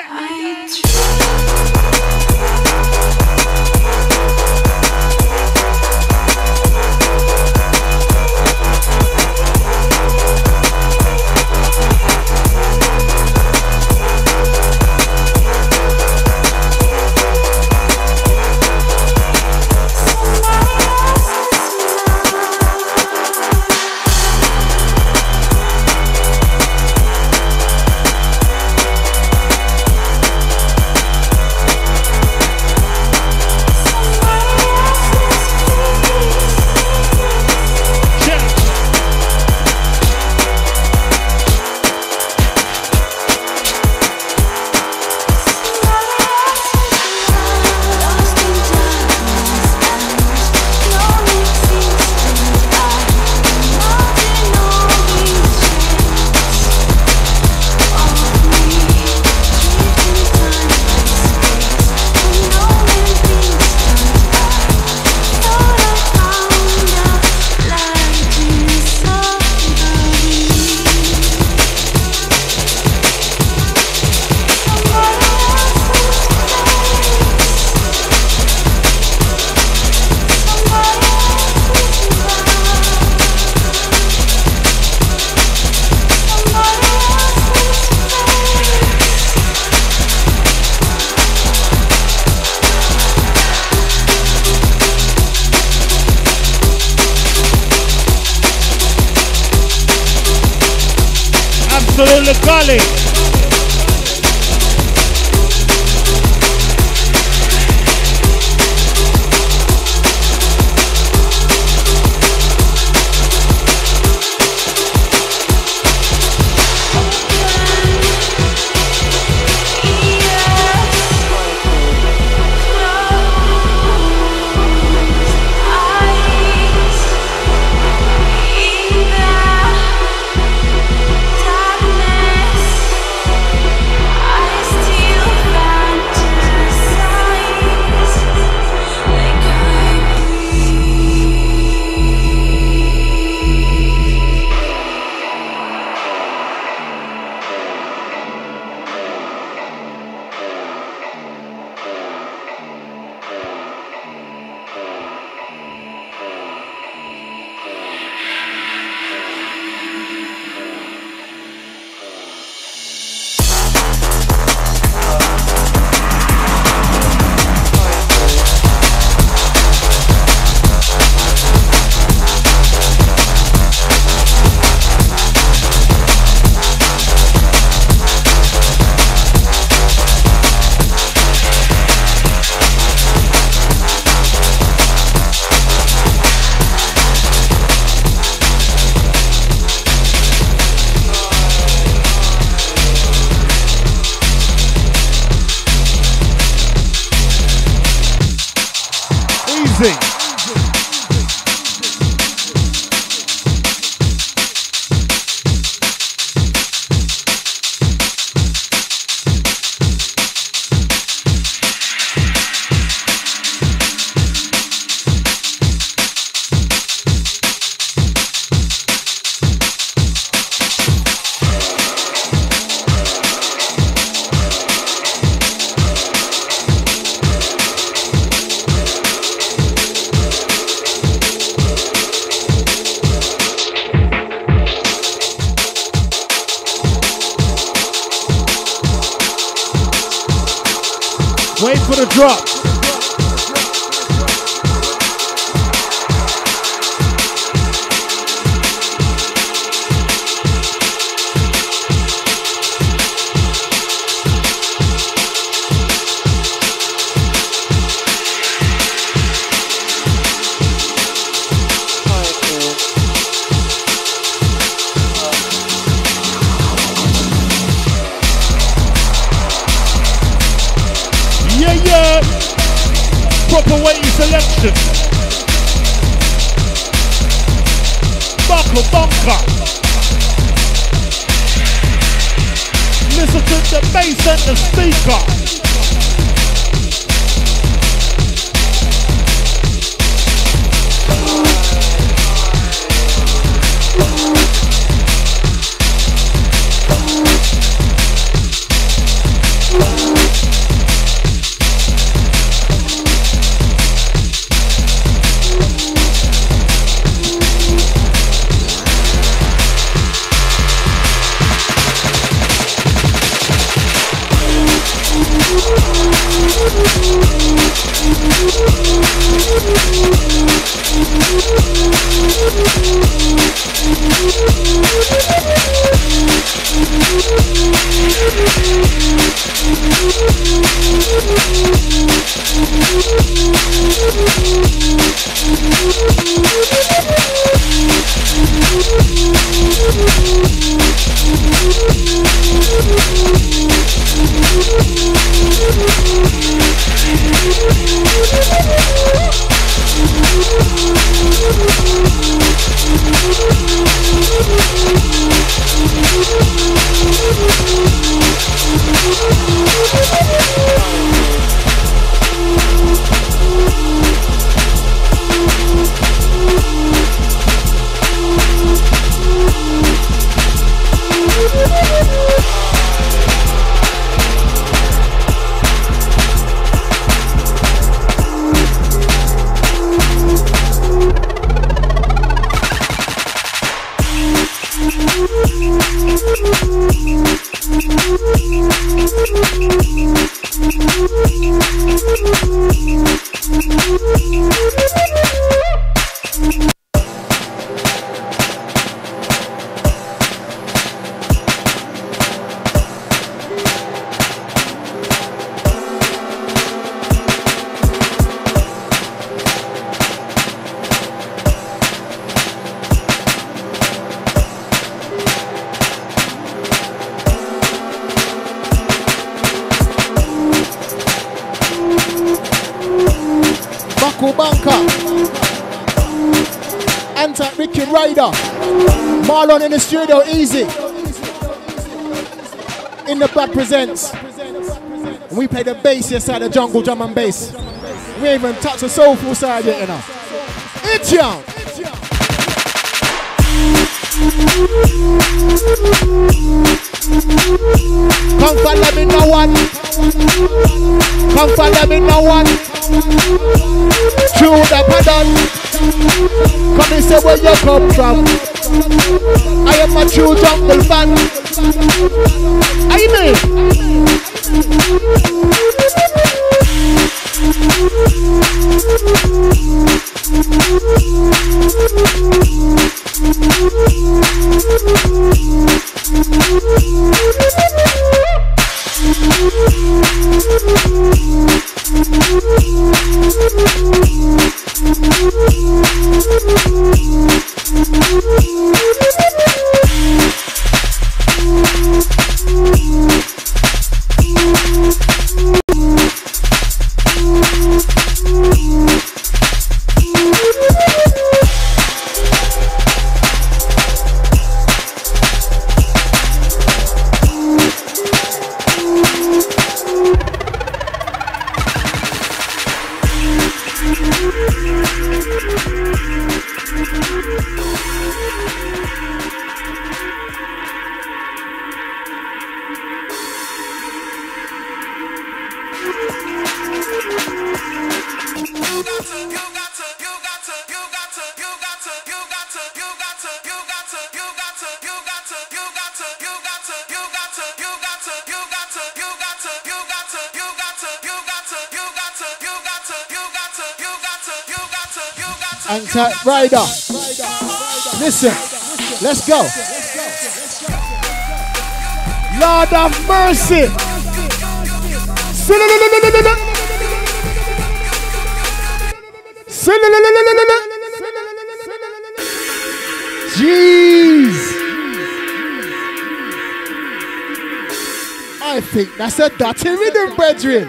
Absolutely golly. Darkness. Wait for the drop. Yeah. Proper weighty selection. Buckle bunker. Listen to the bass and the speaker. Marlon in the studio, easy. In the Bad Presents. And we play the bass inside the jungle drum and bass. We ain't even touch the soulful side yet, you know. It's young. Come follow me no one. Come follow me no one. Through the pattern. Come and say where you come from. I am a true jungle fan. Are you mean? And Rider. Listen, let's go. Lord of mercy. Jeez. I think that's a dirty rhythm, brethren.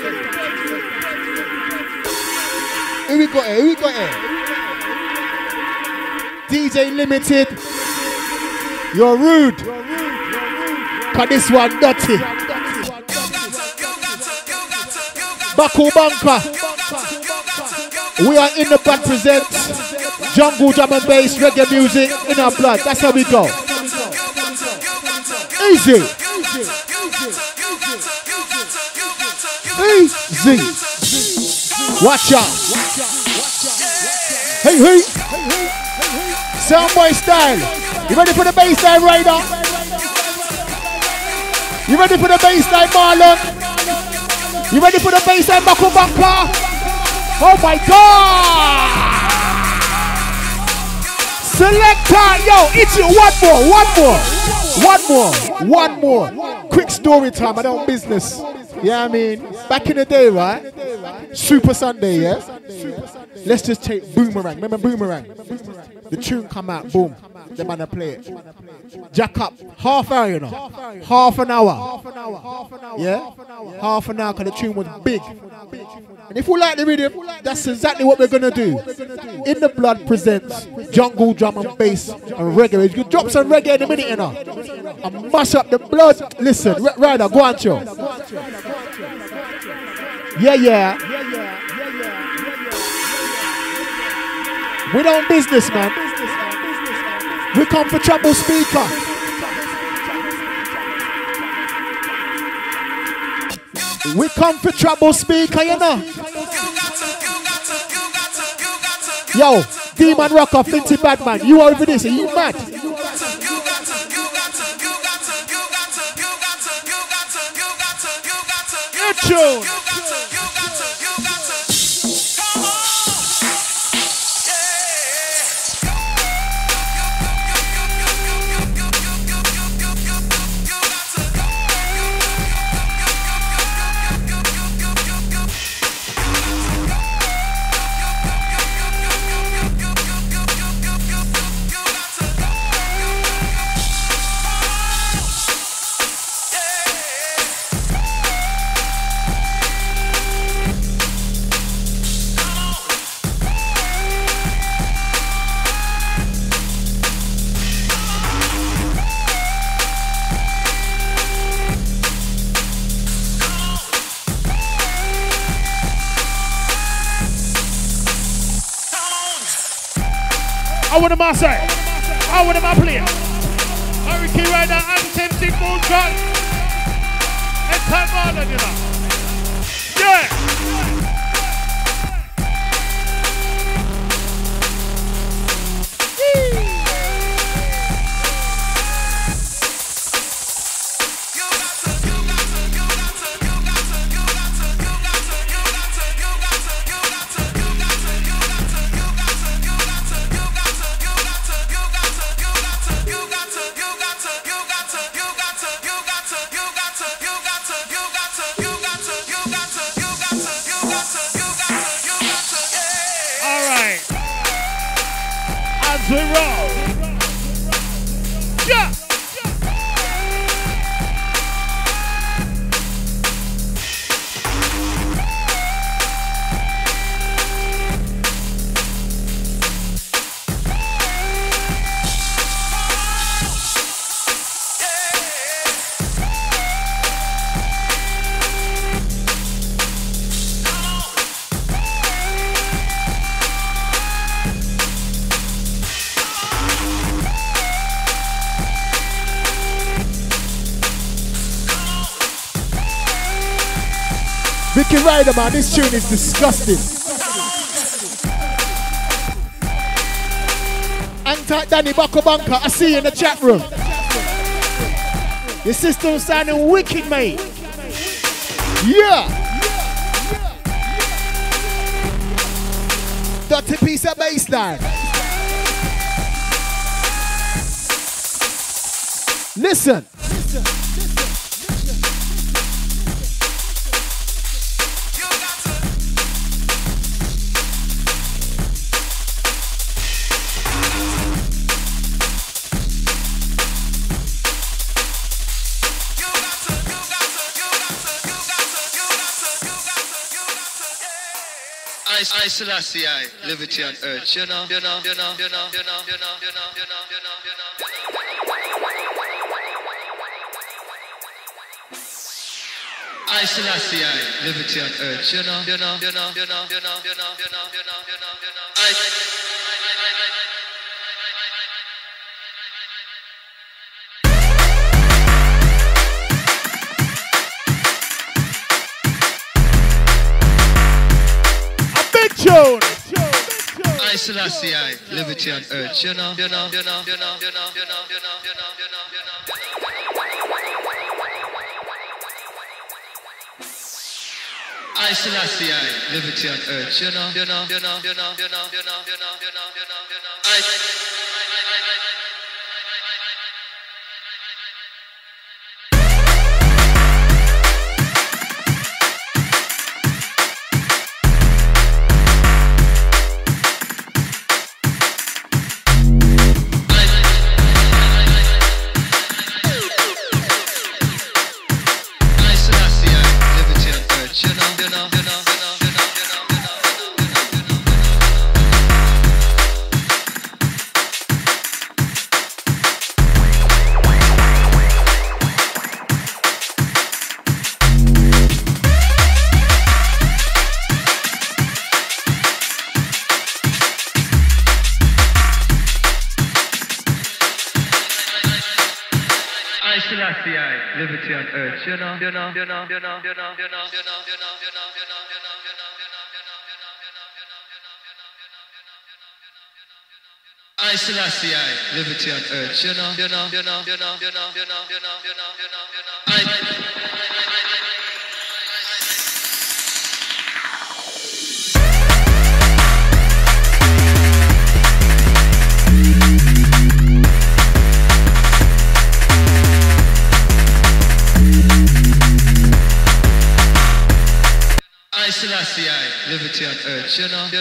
Here we go, here we go, here. DJ Limited, you're rude. Cause this one dirty. Baku Banka. We are in the blood presents jungle drum and bass reggae music in our blood. That's how we go. Easy. Easy. Watch out. Hey, hey. Soundboy style. You ready for the bass line, Rider? You ready for the bass line, Marlon? You ready for the bass line, Baku Banka? Oh my God! Selector, yo, it's you. One more. Quick story time, I don't business. Yeah, I mean, back in the day, right? Super Sunday, yeah? Let's just take Boomerang. Remember Boomerang? The tune come out, boom. The man play it. Jack up. Half hour, you know. Half an hour. Yeah? Half an hour, because the tune was big. And if we like the rhythm, that's exactly what we're going to do. In the Blood presents jungle drum and bass and reggae. You can drop some reggae in a minute, you know. And mash up the blood. Listen, Ryder, go on, Joe. Yeah. We don't business, man. We come for trouble speaker. We come for trouble speaker, you know. Yo, Demon Rocker, Finty Badman, you over this, are you mad? Good tune. What am I saying? What am I playing? Hurricane Rider and Tempting Moonshot. And time on, you know. Yeah. We roll. Yeah. Vicky Rider, man, this tune is disgusting. Anti Danny Baku Banka, I see you in the chat room. Your system's sounding wicked, mate. Yeah. dirty piece of bassline. Listen. I Selassie, I liberty on earth, you know. I Selassie, I liberty on earth, you know. Tune. I Selassie, I liberty on earth, you know. I Selassie, I liberty on earth, you know. Liberty on earth, you know. I Selassie, I liberty on earth, you know. I Selassie, I liberty on earth, you know.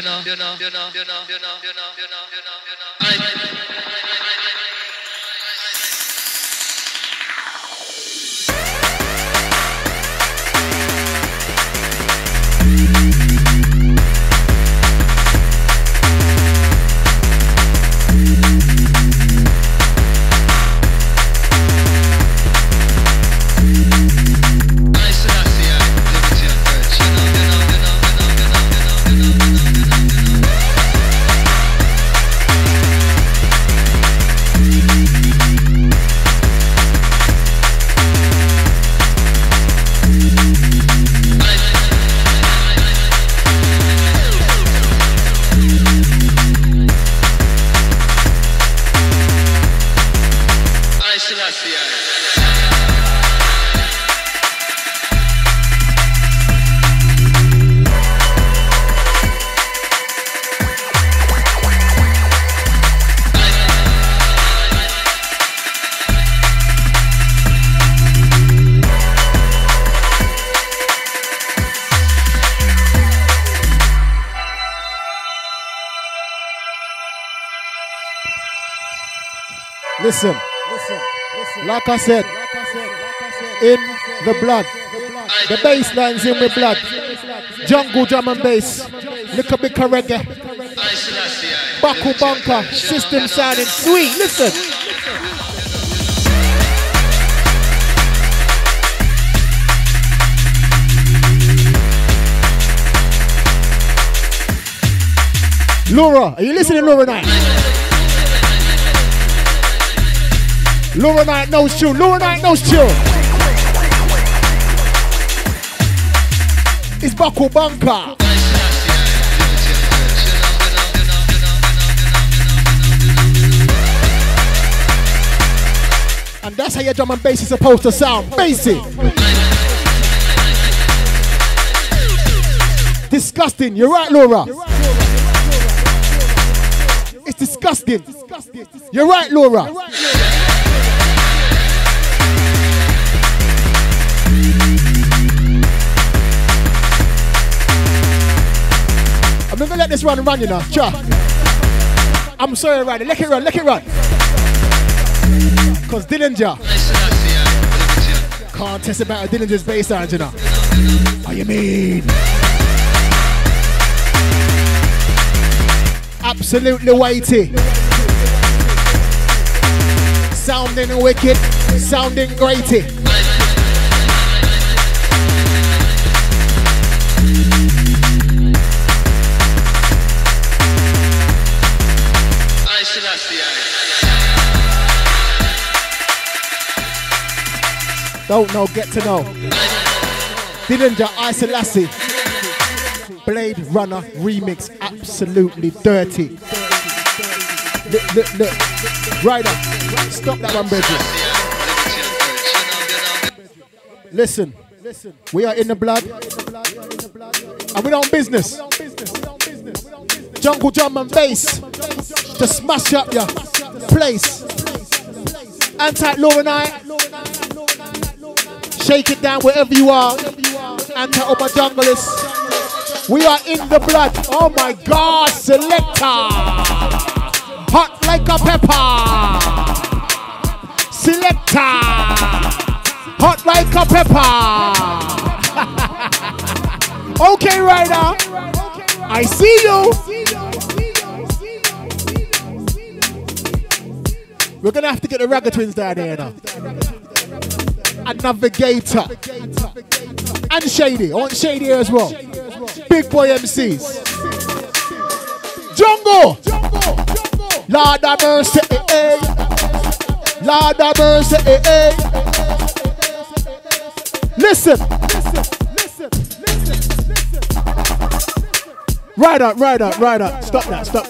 Listen, like I said, in the blood, the bass line's in the blood, jungle drum and bass, little bit of reggae, Baku Bunker, system sounding sweet, listen. Laura, are you listening, Laura Knight? Laura Knight knows tune. Laura Knight knows tune. It's Baku Bunker. And that's how your drum and bass is supposed to sound. Basic. Disgusting. You're right, Laura. It's disgusting. You're right, Laura. I'm not gonna let this run, you know. Sure. I'm sorry, Ryder. Let it run. Cause Dillinger can't test about Dillinger's bass line, you know. What you mean? Absolutely weighty. Sounding wicked, sounding greaty. Don't know, get to know. Dillinger, I Selassie. Blade Runner remix, absolutely dirty. Look. Ryder, stop that one, Bridget. Listen, we are in the blood, and we don't business. Jungle drum and bass to smash up your place. Anti-Law and I. Shake it down wherever you are. Anti-Oba Junglers. We are in the blood. Oh my God, selector. Hot like a pepper. Selector. Hot like a pepper. Okay, Ryder. I see you. We're going to have to get the Ragga Twins down here now. And Navigator. And Shady. I want Shady here as well. Big boy MCs. Jungle. Lord of mercy, Lord of mercy, Listen. Ryder. Stop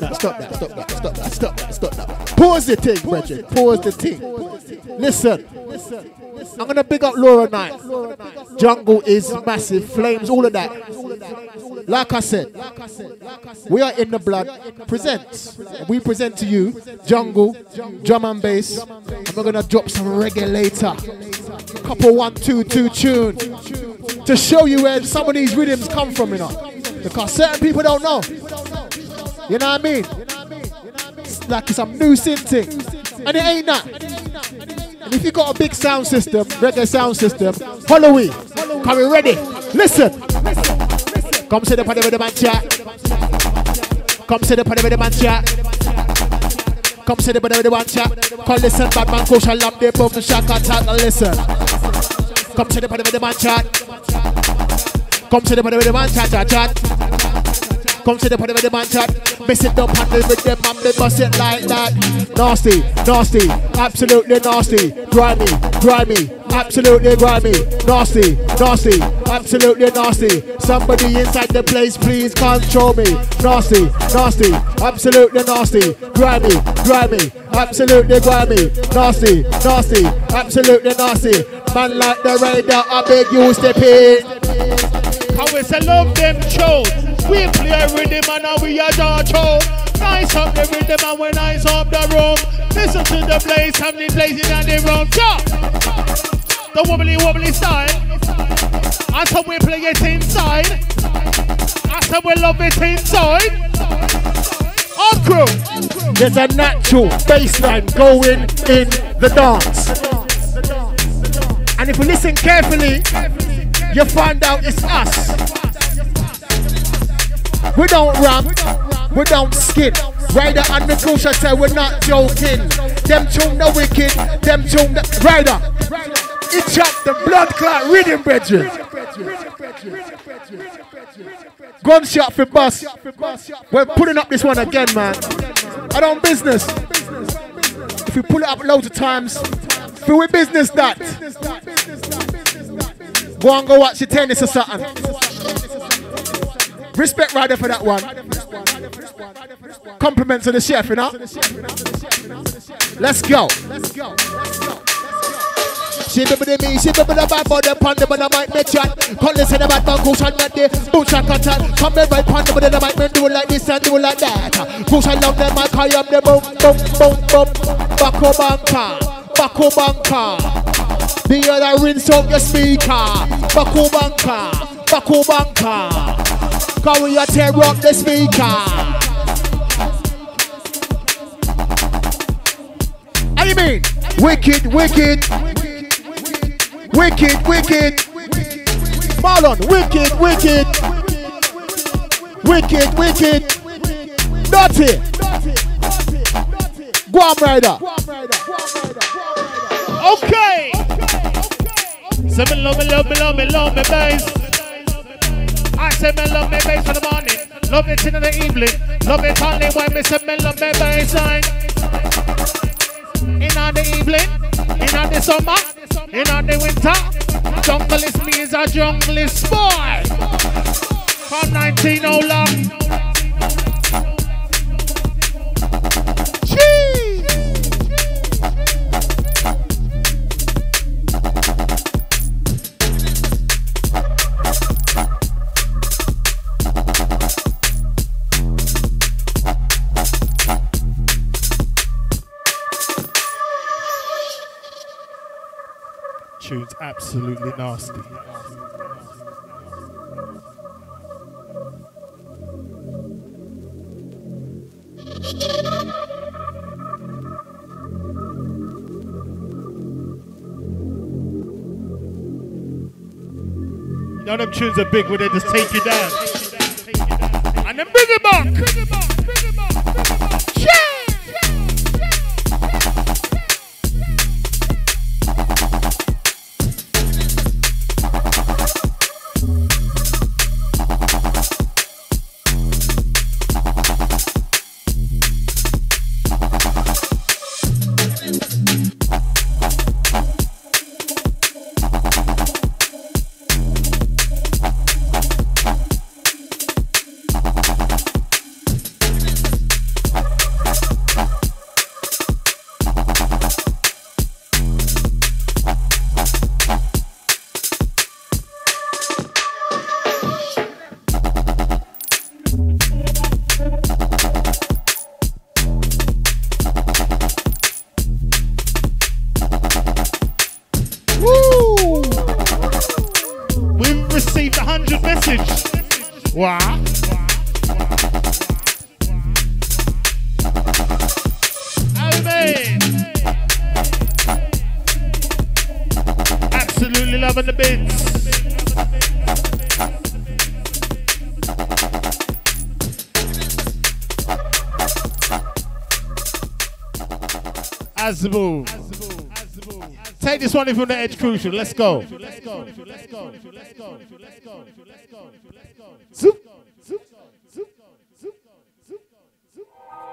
that. Pause the thing, Bridget. Pause the thing. Listen. I'm going to big up Laura Knight. Jungle is massive. Flames, all of that. Like I said, we are in the blood. Presents. We present to you Jungle, drum and bass. And we're going to drop some reggae later. Couple 1, 2, 2 tune. To show you where some of these rhythms come from, you know. Because certain people don't know. You know what I mean? It's like some new synth thing. And it ain't that. And if you got a big sound system, reggae sound system, follow we. Come we ready. Listen. Come say the party with the man chat. Come say the party with the man chat. Come say the party with the man chat. Come listen, bad man, go shall love the boom, shaka attack and listen. Come say the party with the man chat. Come say the party with the man chat. Come say the party with the man chat. Miss it up and with them and they bust it like that. Nasty, absolutely nasty. Grimy, absolutely grimy. Nasty, absolutely nasty. Somebody inside the place, please control me. Nasty, absolutely nasty. Grimy, absolutely grimy. Nasty, absolutely nasty. Man like the Raider, I beg you step in. How we say love them shows. We play rhythm and we are George. Nice up the rhythm and we nice up the room. Listen to the place and the blazing and the room. The wobbly style. And so we play it inside. And so we love it inside. Up crew. There's a natural bassline going in the dance. And if you listen carefully, you find out it's us. We don't ramp, we don't skid. Ryder and the Kusha say we're not joking. Them tune the wicked, them tune the Ryder. Itch up the blood clot rhythm, brethren. Gunshot for bus. We're putting up this one again, man. I don't business. If we pull it up loads of times, feel we business that. Go and go watch your tennis or something. Respect Ryder for that one. Compliments to the chef, you know. Let's go. She be with me, she be with the bad boy, the panda, but I might make chat. Come listen to bad man, push and let the push and cut out. Come me right panda, but I might make do it like this and do it like that. Push and love them, I carry up the boom, boom, boom, boom. Bako banka, bako banka. The other rinse out your speaker. Bako banka, bako banka. Cause we are tear up the speaker. How you mean? Wicked, wicked. Wicked, wicked. Marlon, wicked, wicked. Wicked, wicked. Dirty. Guam Rider. Okay. Say me love me, love me, love me, love me bass. I say me love me bass in the morning. Love it in the evening. Love it only when me say me love me bass. In the evening, in the summer, in the winter. Jungle is me is a junglist boy. From 19 oh long. Tune's absolutely nasty. You know them tunes are big where they just take you down. And then bring it back. Wow. Amen. Absolutely loving the bits. Azabu. Take this one in from the Edge Crucial. Let's go. Zoop. Zoop. Zoop. Zoop. Zoop. Zoop.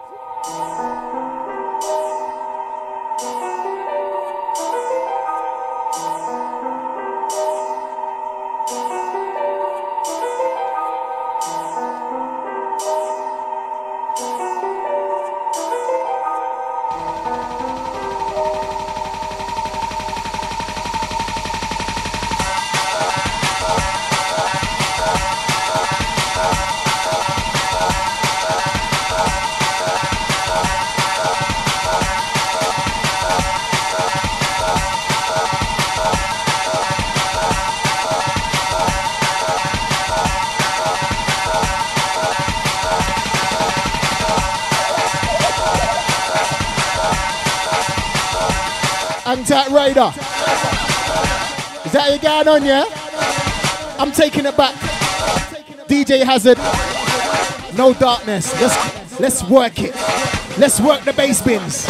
Antac Rider. Is that you going on, yeah? I'm taking it back. DJ Hazard. No darkness. Let's work it. Let's work the bass bins.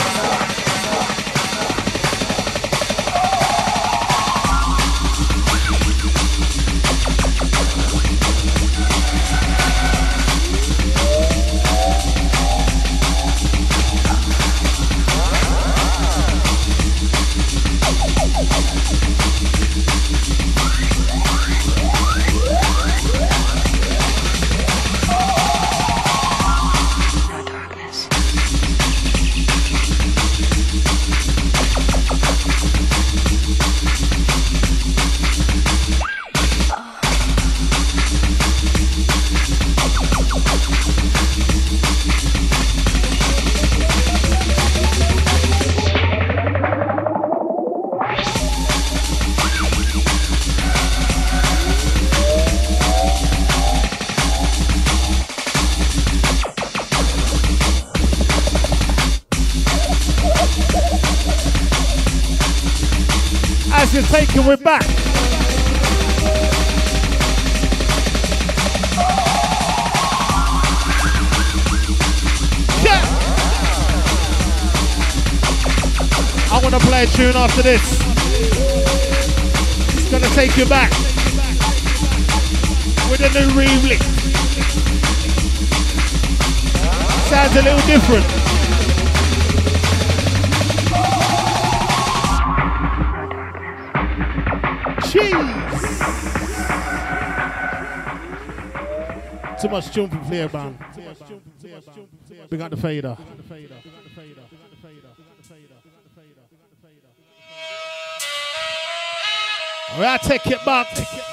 As it's taking we back. Yeah. I want to play a tune after this. It's gonna take you back with a new remix. Sounds a little different. Cheese. Too much tune for player, man. We got the fader. Alright, take it back.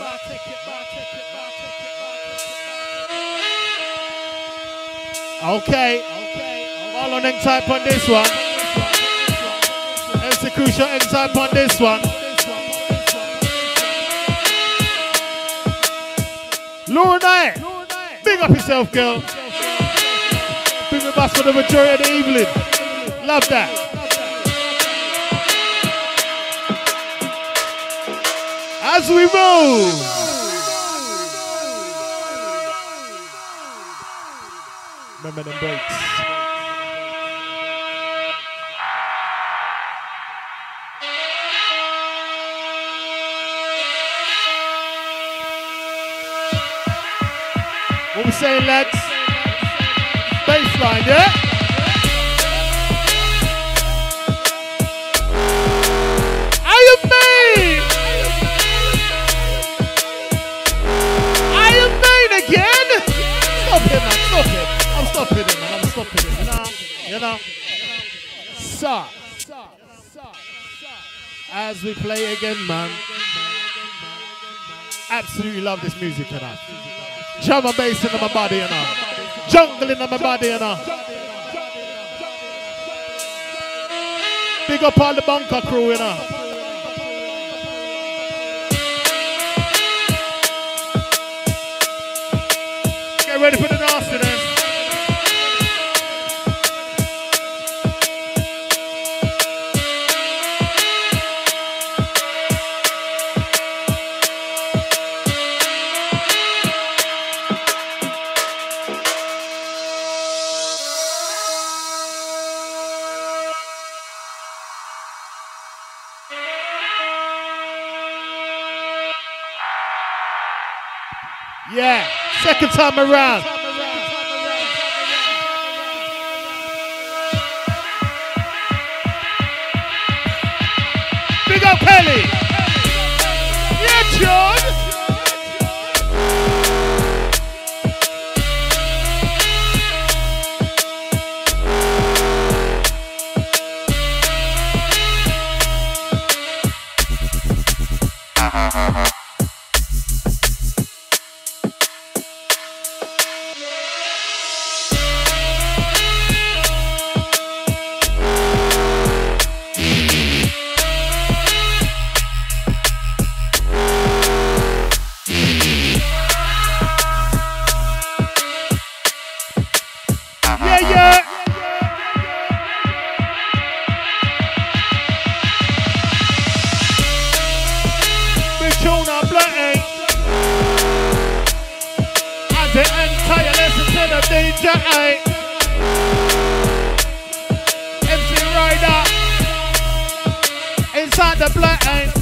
Okay. All on end type on this one. Execution end type on this one. Luna, big up yourself, girl. Bring me back for the majority of the evening. Love that. As we move. Remember them breaks. What we saying, lads? Baseline, yeah? Iron Man! Iron Man again? Stop it, man, stop it. I'm stopping it, man, I'm stopping it, you know? So, as we play again, man. Absolutely love this music, you know? Drum and bass in my body, you know. Jungle in my body, you know. Big up all the bunker crew, you know. Get ready for the nastiness. Yeah, second time around. Big up Kelly. Yeah, John. MC Rider inside the black ink.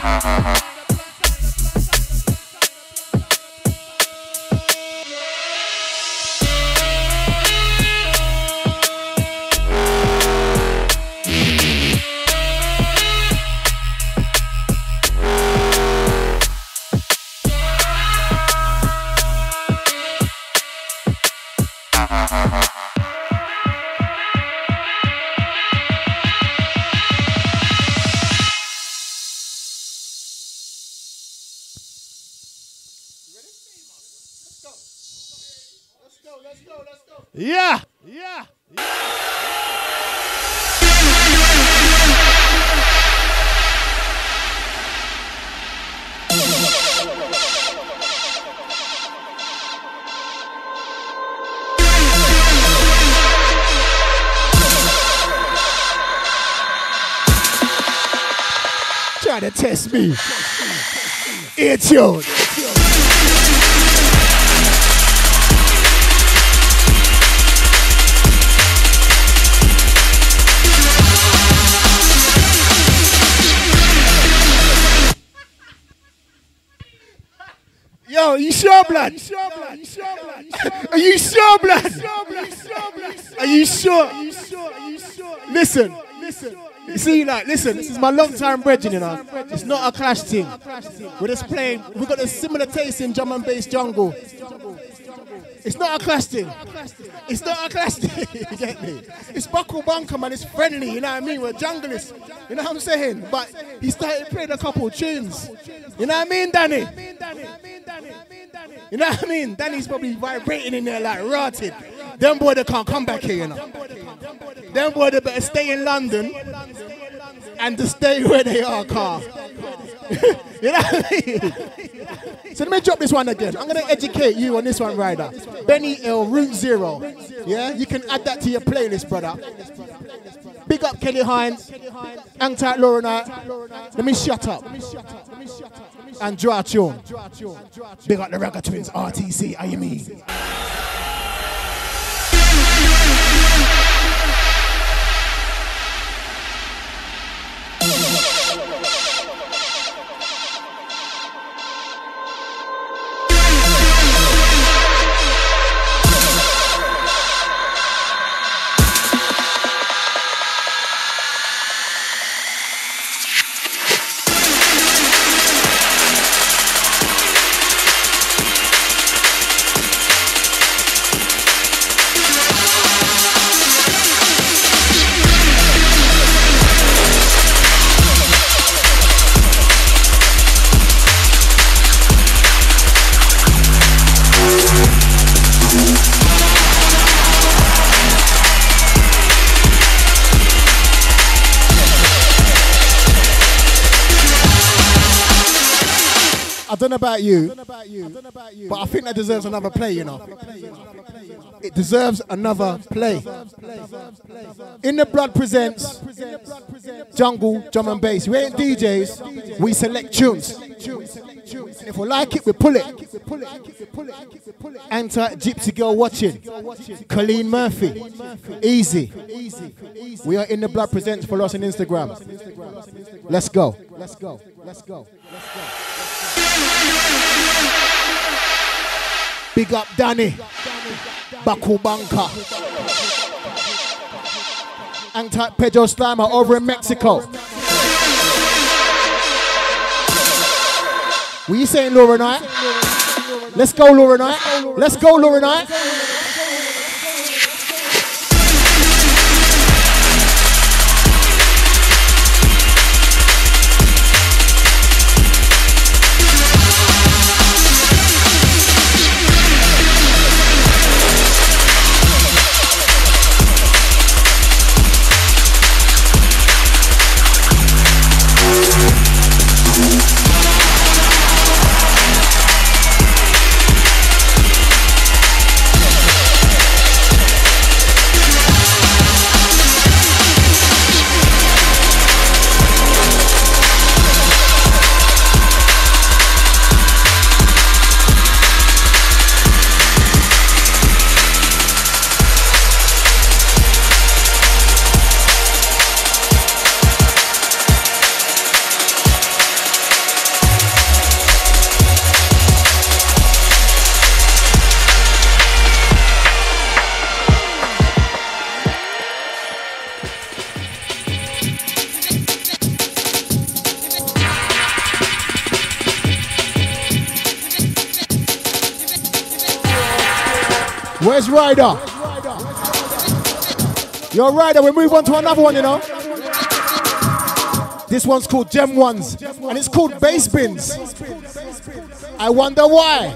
Yeah. trying to test me. Ear tune. Yo, you sure, blood? Are you sure, blood? Are you sure? Listen. You see, like, listen, this is my long-time brethren, you know. It's not a clash thing. We're just playing, we've got a similar taste in drum and bass jungle. It's not a clash thing. It's not a clash thing, you get me? It's Buckle Bunker, man, it's friendly, you know what I mean? We're junglists, you know what I'm saying? But he started playing a couple of tunes. You know what I mean, Danny? You know what I mean? Danny's probably vibrating in there like rotted. Them boy, they can't come back here, you know. Them boy, they better stay in London and to stay where they are, car. You know what I mean? So let me drop this one again. I'm going to educate you on this one, Ryder. Benny Hill, Route Zero. Yeah? You can add that to your playlist, brother. Big up Kelly Hines. Hang tight, Laura Knight. Let me shut up. And draw a tune. Big up the Ragga Twins, RTC, how you mean? I don't know about you, but I think that deserves another play, you know. It deserves another play. In the Blood presents Jungle, Drum and Bass. We ain't DJs, we select tunes. And if we like it, we pull it. Enter Gypsy Girl watching. Colleen Murphy. Easy. We are In the Blood presents. Follow us on Instagram. Let's go. Let's go. Let's go. Let's go. Big up Danny, Buckle Bunker, and type Pedro Slimer over in Mexico. What you saying, Laura Knight? Let's go, Laura Knight. Let's go, Laura Knight. Where's Ryder? Yo, Ryder, we move on to another one, you know. This one's called Gem Ones, and it's called Bass Bins. I wonder why.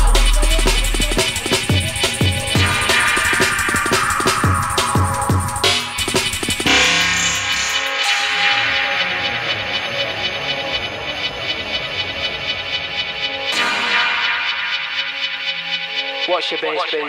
What's your bass bin?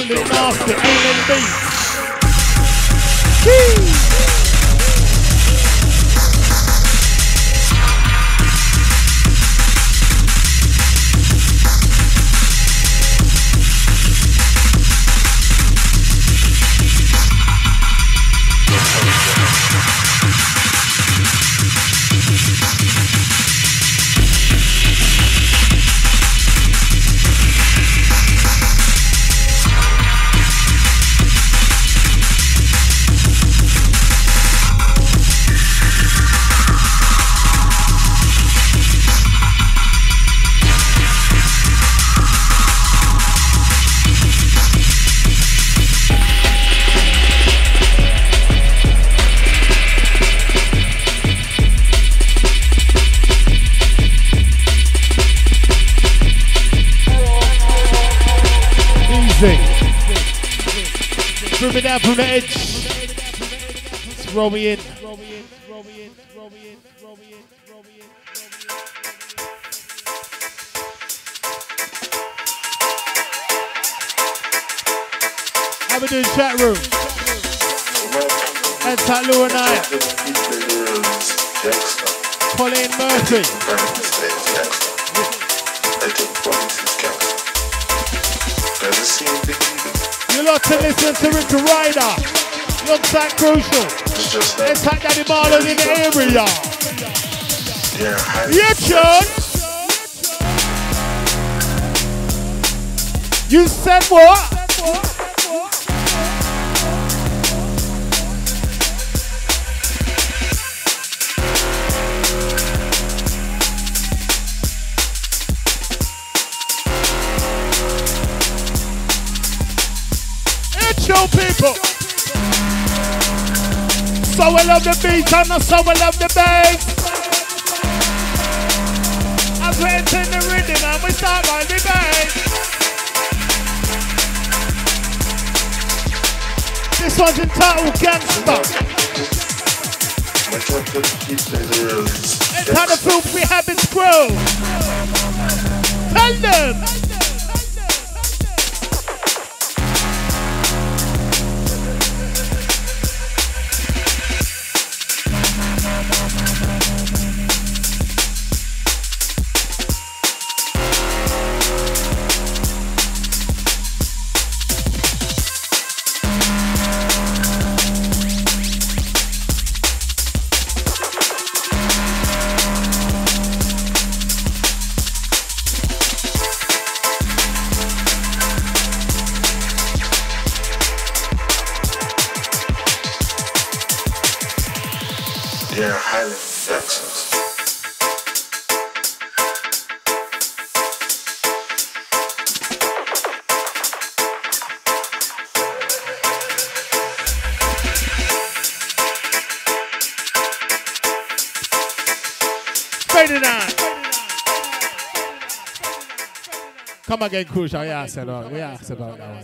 Absolute nasty. Alien beats. Bring me down from the edge. Let's roll me in. How we doing, chat room? And Talu and I. Colin Murphy. You lot to listen to Rick Ryder. Looks like Crucial. Let's have Daddy Marlon in the area. Yeah, John. You said what? Show people. So I love the beat and so I love the bass. As we enter the rhythm and we start by the bass. This one's entitled Gangsta. It's how the filthy habits grow. Tell them. Come again, Crucial. We asked about that one.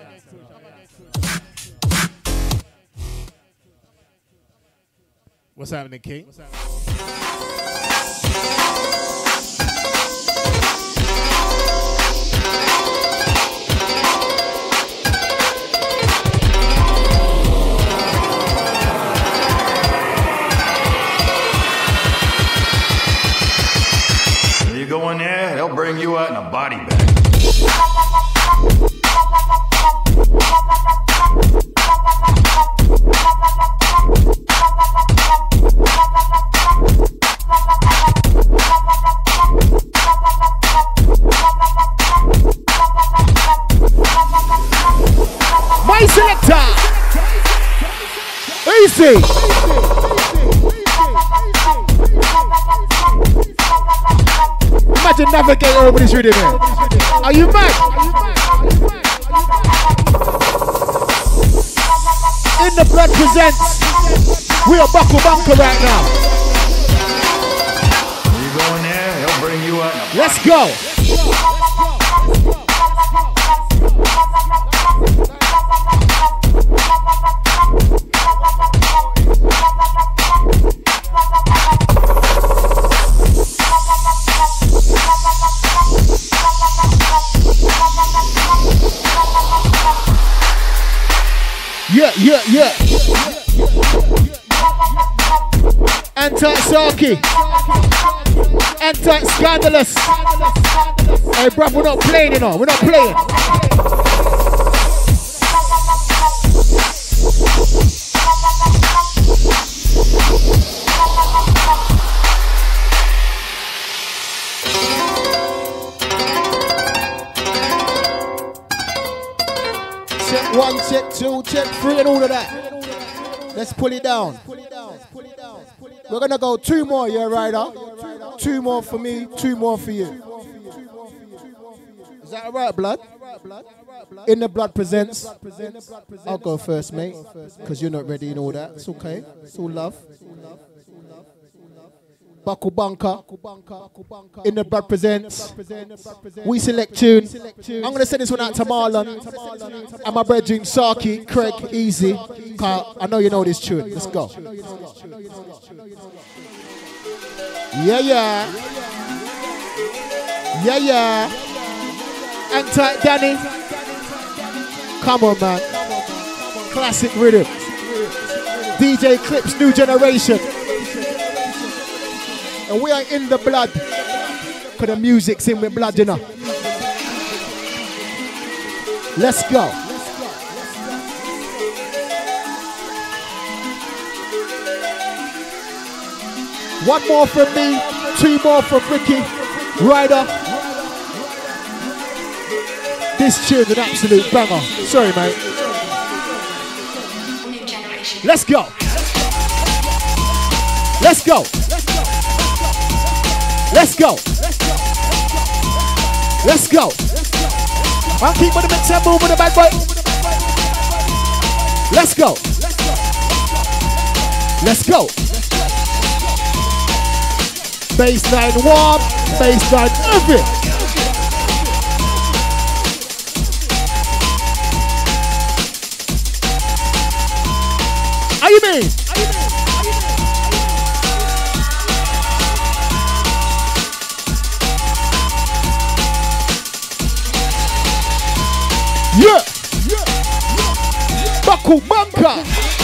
What's happening, King? You go in there, they'll bring you out in a body bag. My selector. Easy. Imagine navigating over this rhythm here. Are you mad? In the Blood presents. We are Buckle Bunker right now. You go in there, they'll bring you out in a body bag. Let's go. Yeah. Anti-Saki. Anti-Scandalous. Hey, bruv, we're not playing, you know. We're not playing. Check 1, check 2, check 3 and all of that. Let's pull it down. We're gonna go 2 more, yeah, Ryder? 2 more for me, 2 more for you. Is that alright, blood? In the Blood presents. I'll go first, mate, because you're not ready and all that. It's okay. It's all love. Baku Banka. In the Blood presents. We select tune. I'm going to send this one out to Marlon. And my brethren, Saki, Craig, Easy. I know you know this tune. Let's go. Yeah. Anti-Danny. Come on, man. Classic rhythm. DJ Clips, new generation. And we are in the blood. Because the music's in with blood, you know. Let's go. One more from me, 2 more from Ricky, Ryder. This tune's an absolute banger. Sorry, mate. Let's go. Let's go. Let's go. Let's go. I'll keep on the mix and move with the bad boy. Let's go. Let's go. Baseline warm, baseline moving. How you mean? Yeah. Baku Banka.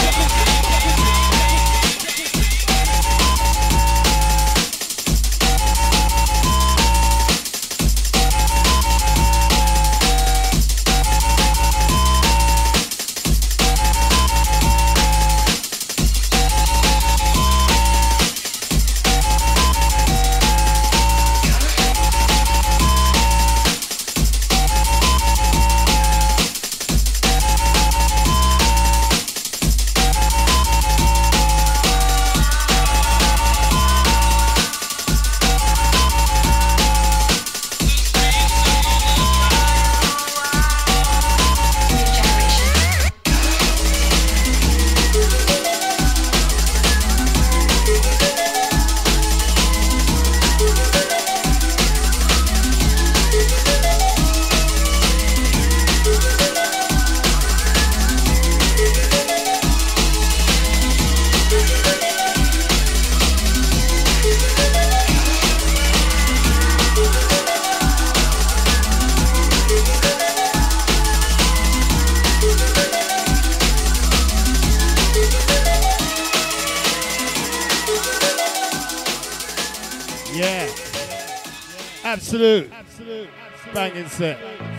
Absolute banging set.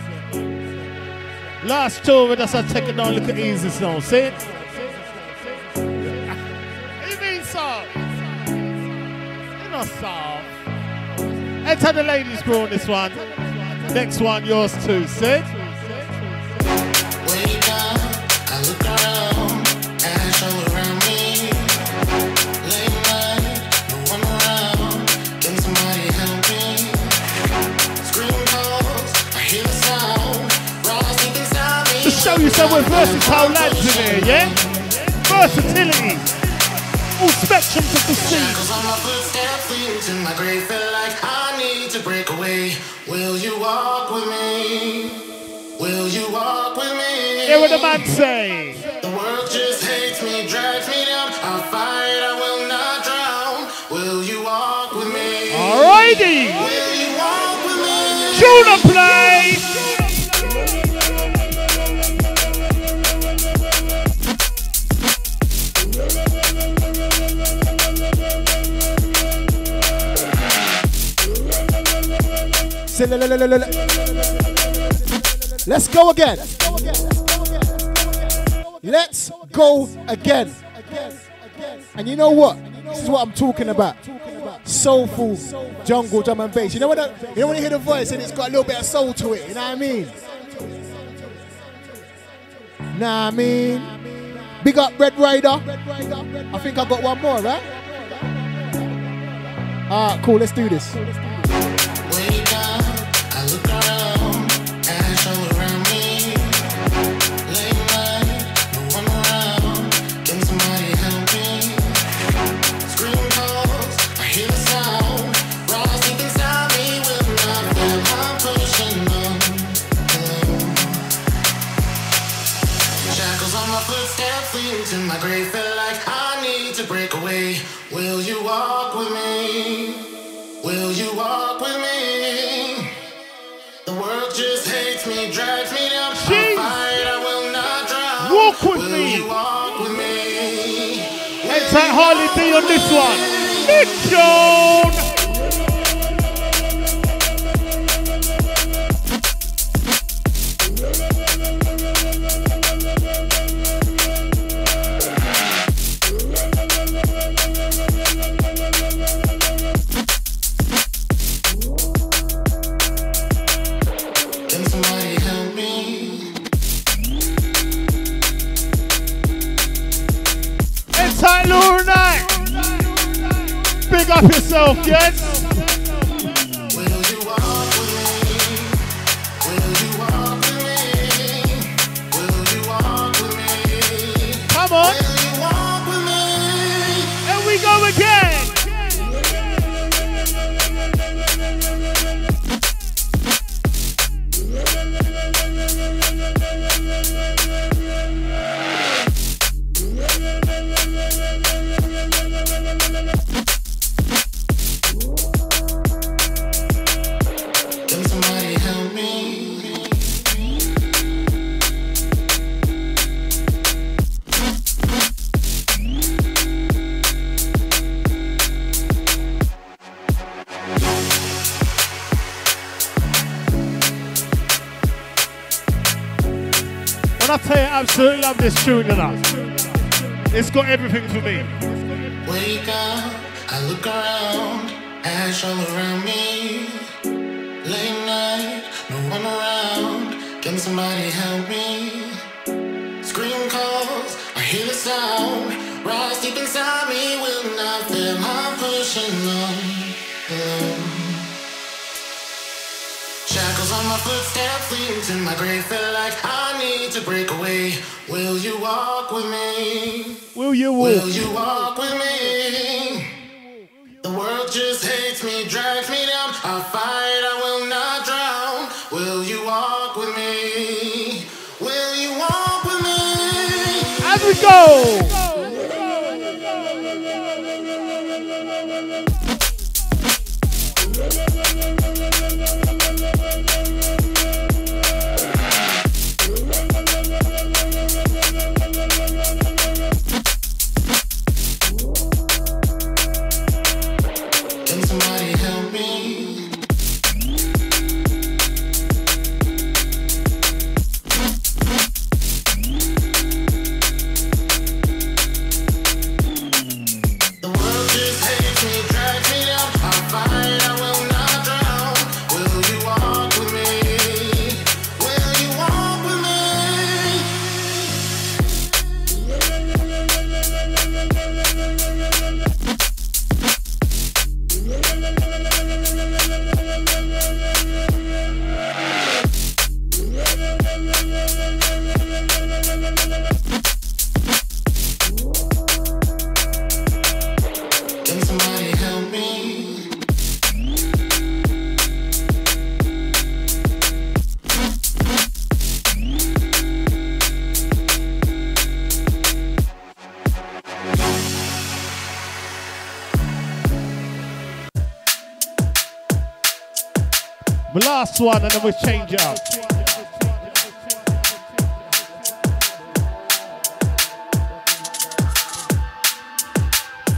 Last tour with us, I take it down, look at Easy Snow. See it? What do you mean soft? You're not soft. Enter the ladies crew on this one. Next one, yours too. See it? Way down, I look around, and I show around me. Late night, no one around, can somebody help me? Scream calls, I hear the sound, rise deep inside me. To show you some versatile lads in here, yeah? Versatility. All spectrums of the scene. Shackles on my footsteps leading to my grave, feel like I need to break away. Will you walk with me? Will you walk with me? Hear what the man say. The world just hates me, drags me down. I'll fight, I will not drown. Will you walk with me? Alrighty. Will you walk with me? Tune and play. Let's go again. Let's go again. And you know what? This is what I'm talking about. Soulful jungle drum and bass. You know when you hear the voice and it's got a little bit of soul to it. You know what I mean? Nah, I mean. Big up Red Rider. I think I got one more, right? Alright, cool. Let's do this. Wake up, I look around, ash all around me. Late night, no one around, can somebody help me? Scream calls, I hear the sound, rise deep inside me with nothing I'm pushing on. Shackles on my footsteps leading to my grave, feel like I need to break away. Will you walk with me? Will you walk with me? The world just hates me, drags me down. I'll fight, I will not drown. Walk with will me. You walk with me? It's that Harley D on this one. Nick Jones. Can somebody help me? It's that Lure Night. Big up yourself, yes? Will you walk with me? Will you walk with me? Will you walk with me? Come on. Will you walk with me? And we go again. Can somebody help me? When I tell you, I absolutely love this tune enough. It's got everything for me. Wake up, I look around, ash all around me. Late night, no one around, can somebody help me? Scream calls, I hear the sound, rise deep inside me with nothing I'm pushing on. Shackles on my footsteps leading to my grave, feel like I need to break away. Will you walk with me? Will you walk? Will you walk with me? The world just hates me, drags me down. I'll fight, I will not drown. Will you walk with me? Will you walk with me? As we go. Can somebody help me? The world just hates me, drags me down. I'll fight, I will not drown. Will you walk with me? Will you walk with me? Can somebody help me? The last one, and then we change it up.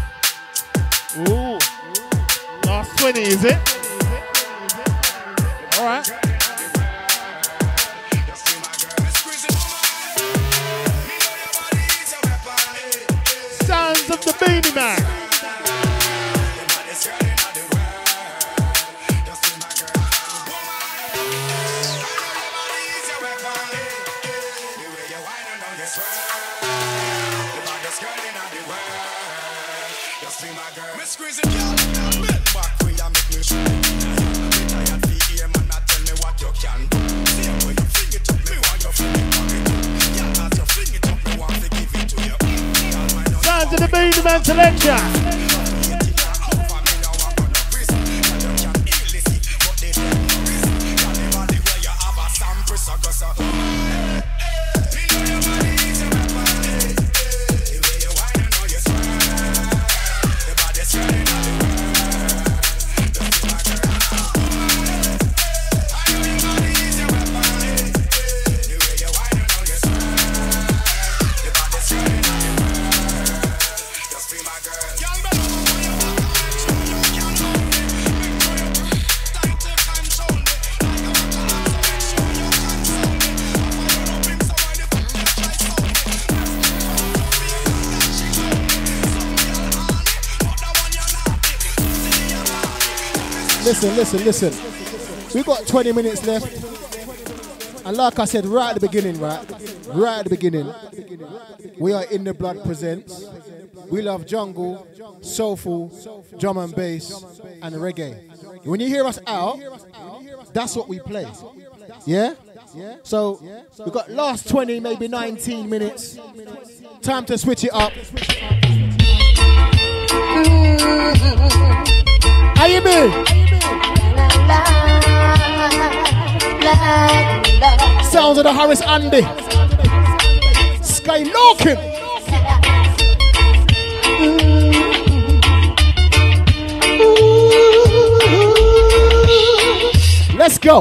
Ooh. Last 20, is it? Sound the Beanie Man. Sound of the Beanie Man selection. Listen. We got 20 minutes left. And like I said right at the beginning, we are In The Blood presents. We love jungle, soulful, drum and bass, and reggae. When you hear us out, that's what we play. Yeah? So we got last 20, maybe 19 minutes. Time to switch it up. How you mean? Sounds of the Horace Andy. Sky Larkin. Let's go.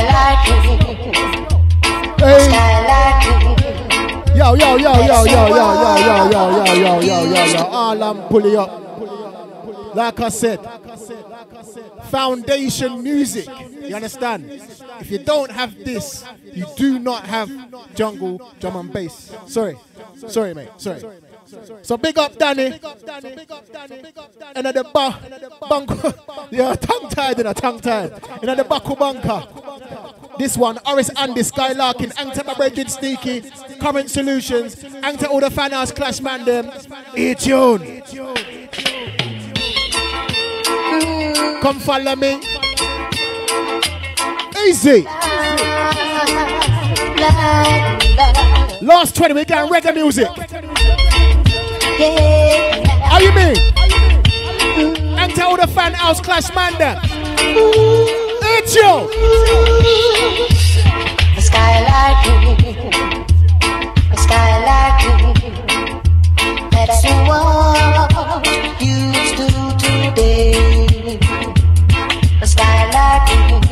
Hey. Yo. Alarm pull it up. Like I said, foundation music. You understand? If you don't have this, you do not have jungle drum and bass. Sorry, mate. Sorry. So big up Danny. And at the bunker. Yeah, tongue tied. And at the Baku bunker. This one, Horace Andy, Skylarkin, Angta Bridget Sneaky, Current Solutions, Angta all the fan house clash man them. E-tune. Come follow me. Easy. Last 20, we got reggae music. How you mean? And tell the fan house clash man there. It's you. The skylight, that's what you do today. The skylight,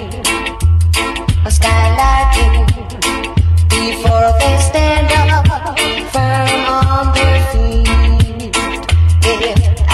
before they stand up firm on their feet. If I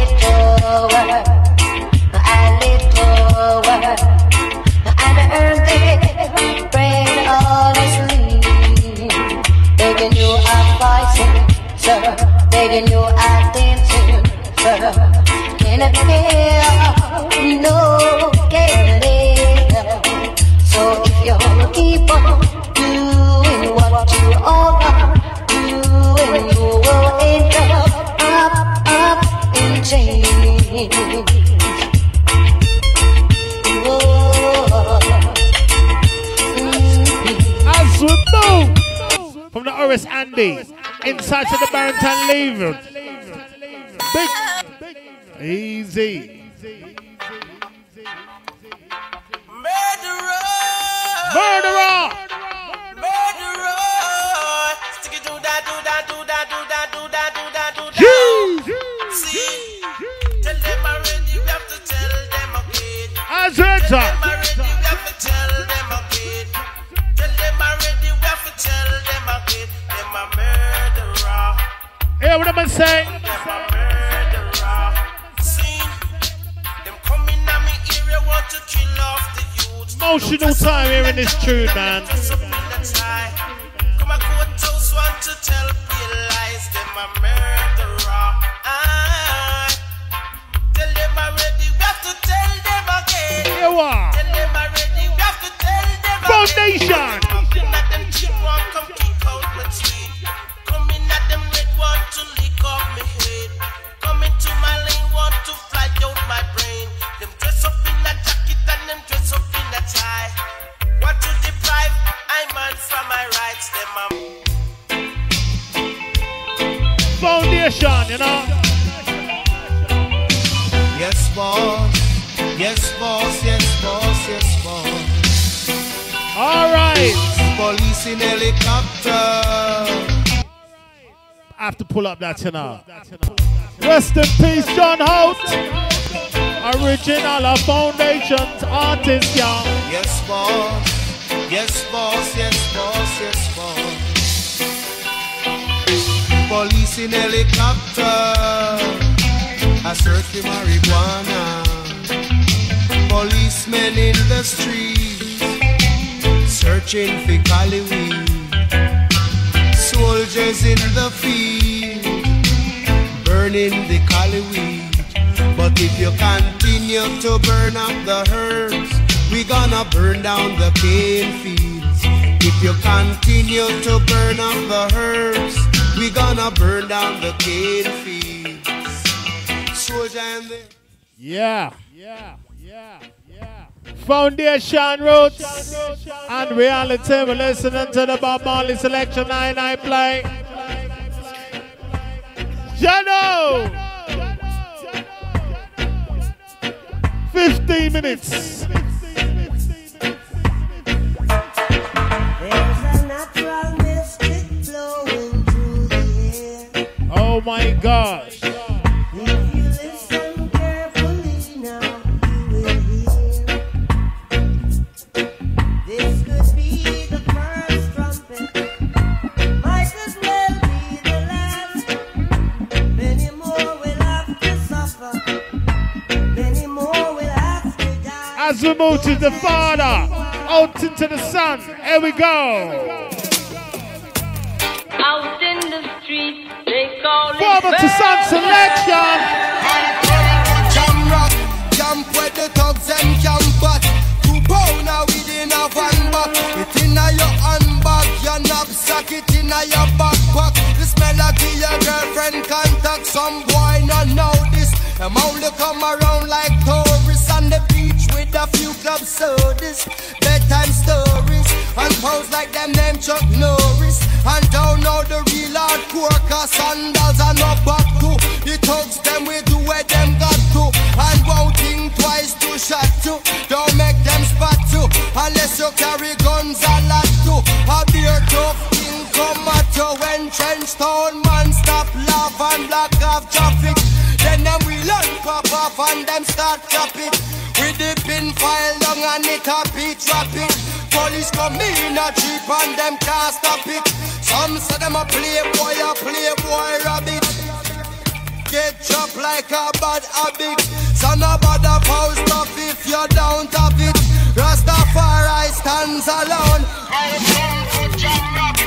lift over and earn their bread honestly, begging you advice, sir, begging you attention, sir, in a fair, no getting. So if you keep on doing what you are doing, you will end up in chains. As we move from the Horace Andy inside to the Barrington Lever. Big. Easy. Murderer! Stick it, do that. See, tell them already, we have to tell them again. As Tell them already, we have to tell them again. Tell them already, we have to tell them again. Them a murderer. Hear what I'm saying? Them a murderer. See, them coming at me area, want to kill off the youth. Emotional time here in this tune, man. Come a court house want to tell me lies. Them a murderer. foundation, you know. Yes, boss. Yes, boss. Yes, boss. Yes, boss. All right. Police in helicopter. I have to pull up that, you know. Rest in peace, John Hout. Original of Foundations artist, yeah. Yes, boss. Yes, boss. Yes, boss. Yes, boss. Police in helicopter. I search for marijuana. Policemen in the streets, searching for Cali weed. Soldiers in the field, burning the Cali weed. But if you continue to burn up the herbs, we gonna burn down the cane fields. If you continue to burn up the herbs, we gonna burn down the cane fields. Soldier and the... Yeah. Foundation Roots and Reality. We're listening to the Bob Marley Selection 99 play. Jano! 15 minutes. There's a natural mystic flowing through the air. Oh my gosh. If you listen carefully now, you will hear. This could be the first trumpet, might as well be the last. Many more will have to suffer, many more will have to die. As we move to the Father, out into the Son, here we go. Out in the street, they call it Father to Son selection. Jam rock, jump where the thugs and camp at. 2 pound within a van back. It in a your handbag, your knapsack, it in a your backpack. This melody your girlfriend contact. Some boy not know this. Them only come around like tourists on the beach with a few club sodas, bedtime stories, and pose like them name Chuck Norris. And don't know the real hardcore, cause sandals are not back to. The thugs them we do where them got to. And won't think twice to shot to. Don't make them spot to. Unless you carry guns a lot to. A beer tough thing come at you. When trench town man stop laugh and block off traffic. Then them we learn pop off and them start chop it. With the pin file down and it a beat rapid. Police come in a jeep and them can't stop it. Some say them a playboy rabbit. Get chopped like a bad habit. So no bother post up if you don't have it. Rastafari stands alone. I come to jam rock.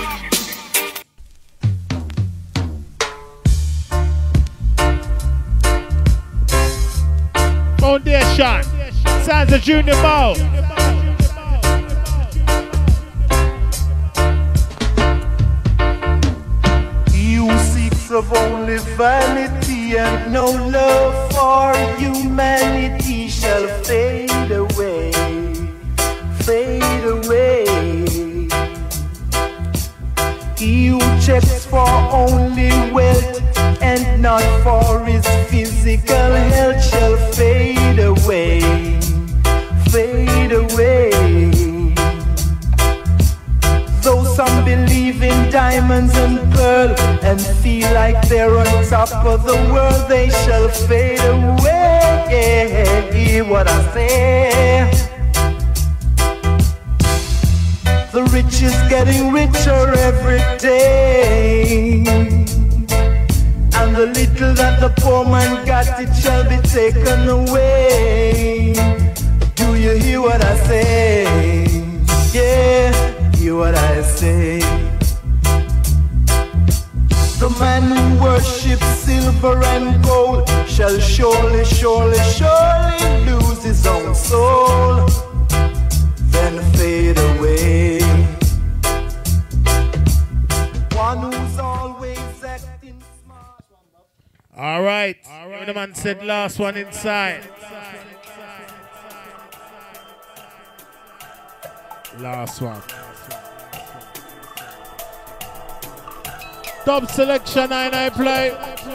Foundation. Sounds a Junior Bow. You seeks of only vanity and no love for humanity shall fade away, fade away. He who checks for only wealth and not for his physical health shall fade away, fade away. Though some believe in diamonds and pearl and feel like they're on top of the world, they shall fade away. Hear what I say. The rich is getting richer every day, and the little that the poor man got, it shall be taken away. Do you hear what I say? Yeah, hear what I say. The man who worships silver and gold shall surely, surely, surely lose his own soul, then fade away. One who's always acting smart. All right. The man said last one inside. Last one. Dub selection I play.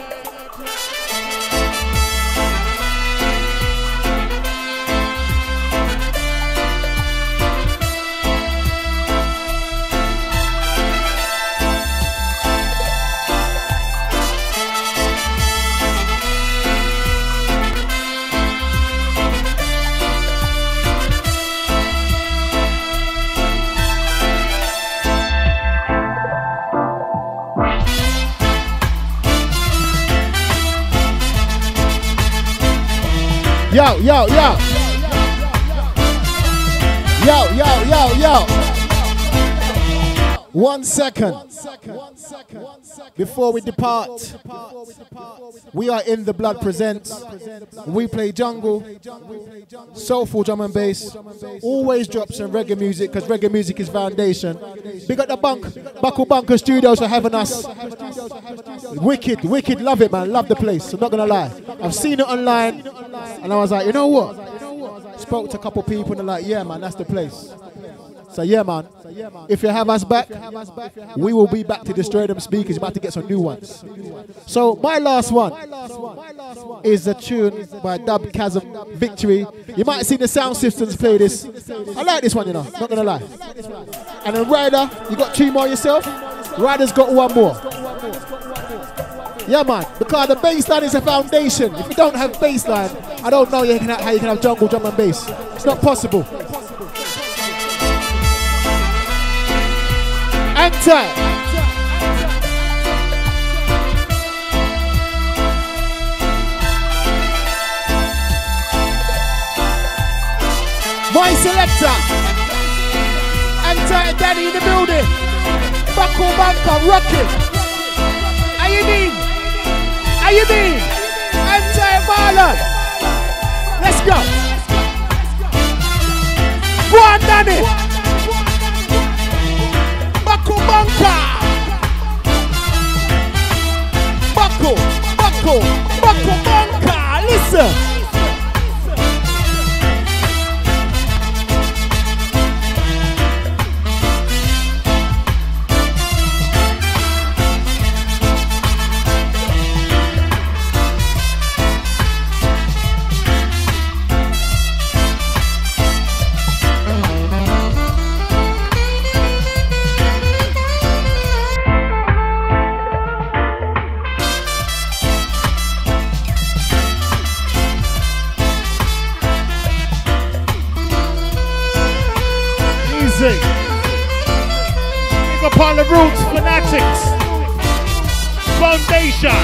Yo, yo, yo. Yo, yo, yo, yo. 1 second. Before we depart, we are in the Blood Presents. We play jungle, soulful drum and bass. Always drop some reggae music because reggae music is foundation. Big up the Buckle Bunker Studios for having us. Wicked, wicked, love it, man. Love the place. I'm not gonna lie. I've seen it online, and I was like, you know what? Spoke to a couple people, and they're like, yeah, man, that's the place. So yeah, man. If you have us back, we will be back to destroy them speakers. You're about to get some new ones. So my last one is a tune by Dub Chasm, Victory. You might have seen the sound systems play this. I like this one, you know. Not gonna lie. And then Ryder, you got 2 more yourself. Ryder's got 1 more. Yeah, man, because the bass line is a foundation. If you don't have bass line, I don't know how you can have jungle drum and bass. It's not possible. Enter. My selector. Enter Danny in the building. Buckle Bunker, rocking. How you mean? How you mean? Enter Marlon. Let's go. Go on, Danny. Buckle Bunker. Buckle Bunker. Listen. Upon the roots, fanatics, foundation.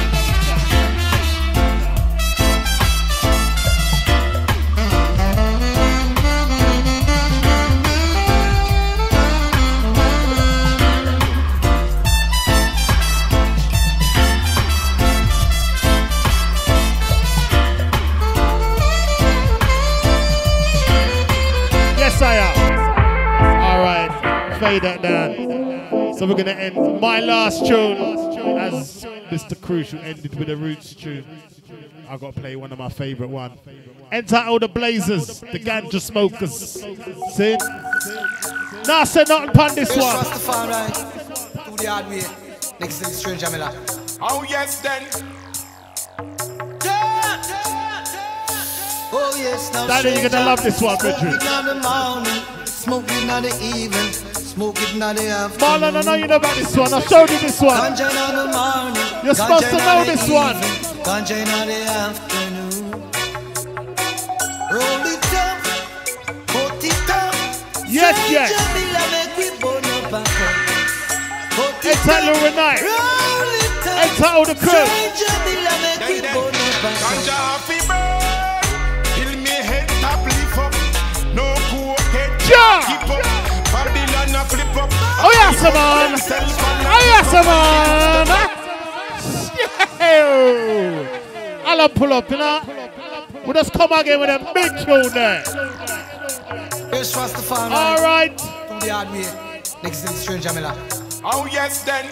Yes, I am. All right, fade that down. So we're gonna end my last tune as Mr. Crucial ended with a roots tune. I gotta play one of my favorite ones. Entitled The Blazers, the ganja smokers. See? Nah, say nothing upon this one. Do the hard way. Next to the strange Jamila. Oh yes then. Oh yes, now Danny, you're gonna love this one, Richard. Smoking on the morning, smoking on the evening. Smoking on the afternoon. Marlon, I know you know about this one. I showed you this one. Ganja on the morning. You're supposed to know this one. Ganja on the afternoon. Roll it up, put it up. Yes, yes. Entitled Renite. Entitled The Crew. Ganja happy bird. Kill me head top lift up. No cool head. Keep up. Flip up. Oh yes, man! Oh yes, man! I'll pull up, you know? We just come again with a big tune there. All right. From the hard way. Next to the strange Jamila. Oh yes, then.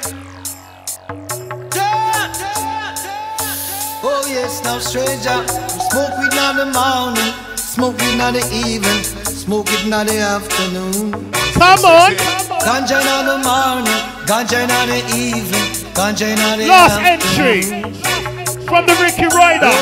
Oh yes, now stranger. Smoke weed in the morning. Smoke weed in the evening. Smoke it in the afternoon. Come on! Ganja in the morning, ganja in the evening, Last entry from the Ricky Rider.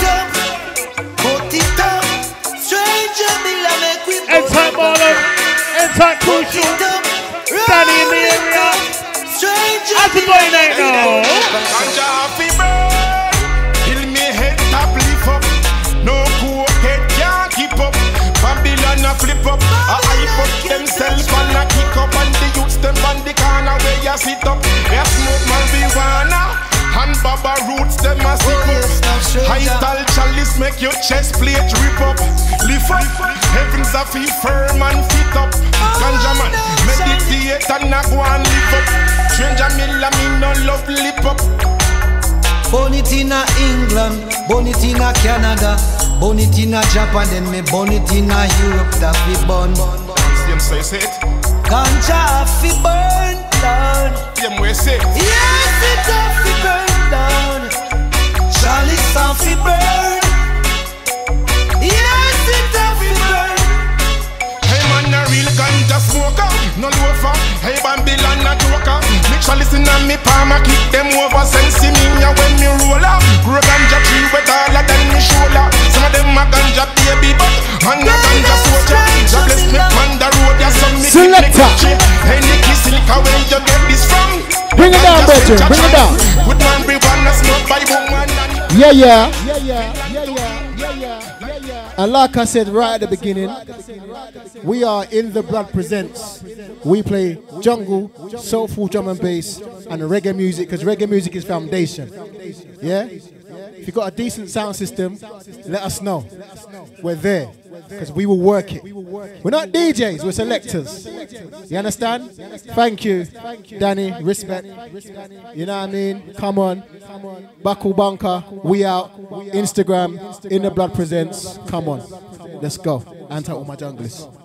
Enter Marlon, enter Crucial, Danny in the area. How's it going right now? Ganja happy bird, kill me head top lift up. No cool head can't keep up. Babylon a flip up, a hype up themselves and a kick up. And the youths them on the corner where you sit up. They smoke marijuana and Baba roots them a sip up. High tall chalice make your chest plate rip up. Lift up, heavens a feel firm and fit up. Ganja man, meditate and a go and lift up. Stranger me no love lip up. Born it in England, born it in Canada, born it in Japan, then me born it in Europe. That we born. Same say it. Ganja fi burn down. Same way say. Yes, it fi burn down. Chalice a fi burn. Yes, it fi burn. Hey man, a real ganja smoker, no loafer. Hey Babylon a joker. Make sure listen to me palm, I kick them over. Sense me ya when me roll up. Grow ganja tree with taller than me shoulder. Some of them a ganja baby, but and a ganja soldier. Jah bless me on the road, ya some me Selector. Hey Nicky Silka, where you get this from? Bring it down, Betty, bring it down. Good man, be one a smoke by woman. Yeah, yeah. And like I said right at the beginning, we are In The Blood Presents. We play jungle, soulful drum and bass, and reggae music, because reggae music is foundation. Yeah? If you've got a decent sound system, let us know. We're there, because we will work it. We're not DJs, we're selectors. You understand? Thank you, Danny, respect. You know what I mean? Come on. Baku Bunker, we out. Instagram, In The Blood Presents. Come on. Let's go. Anti all my junglers.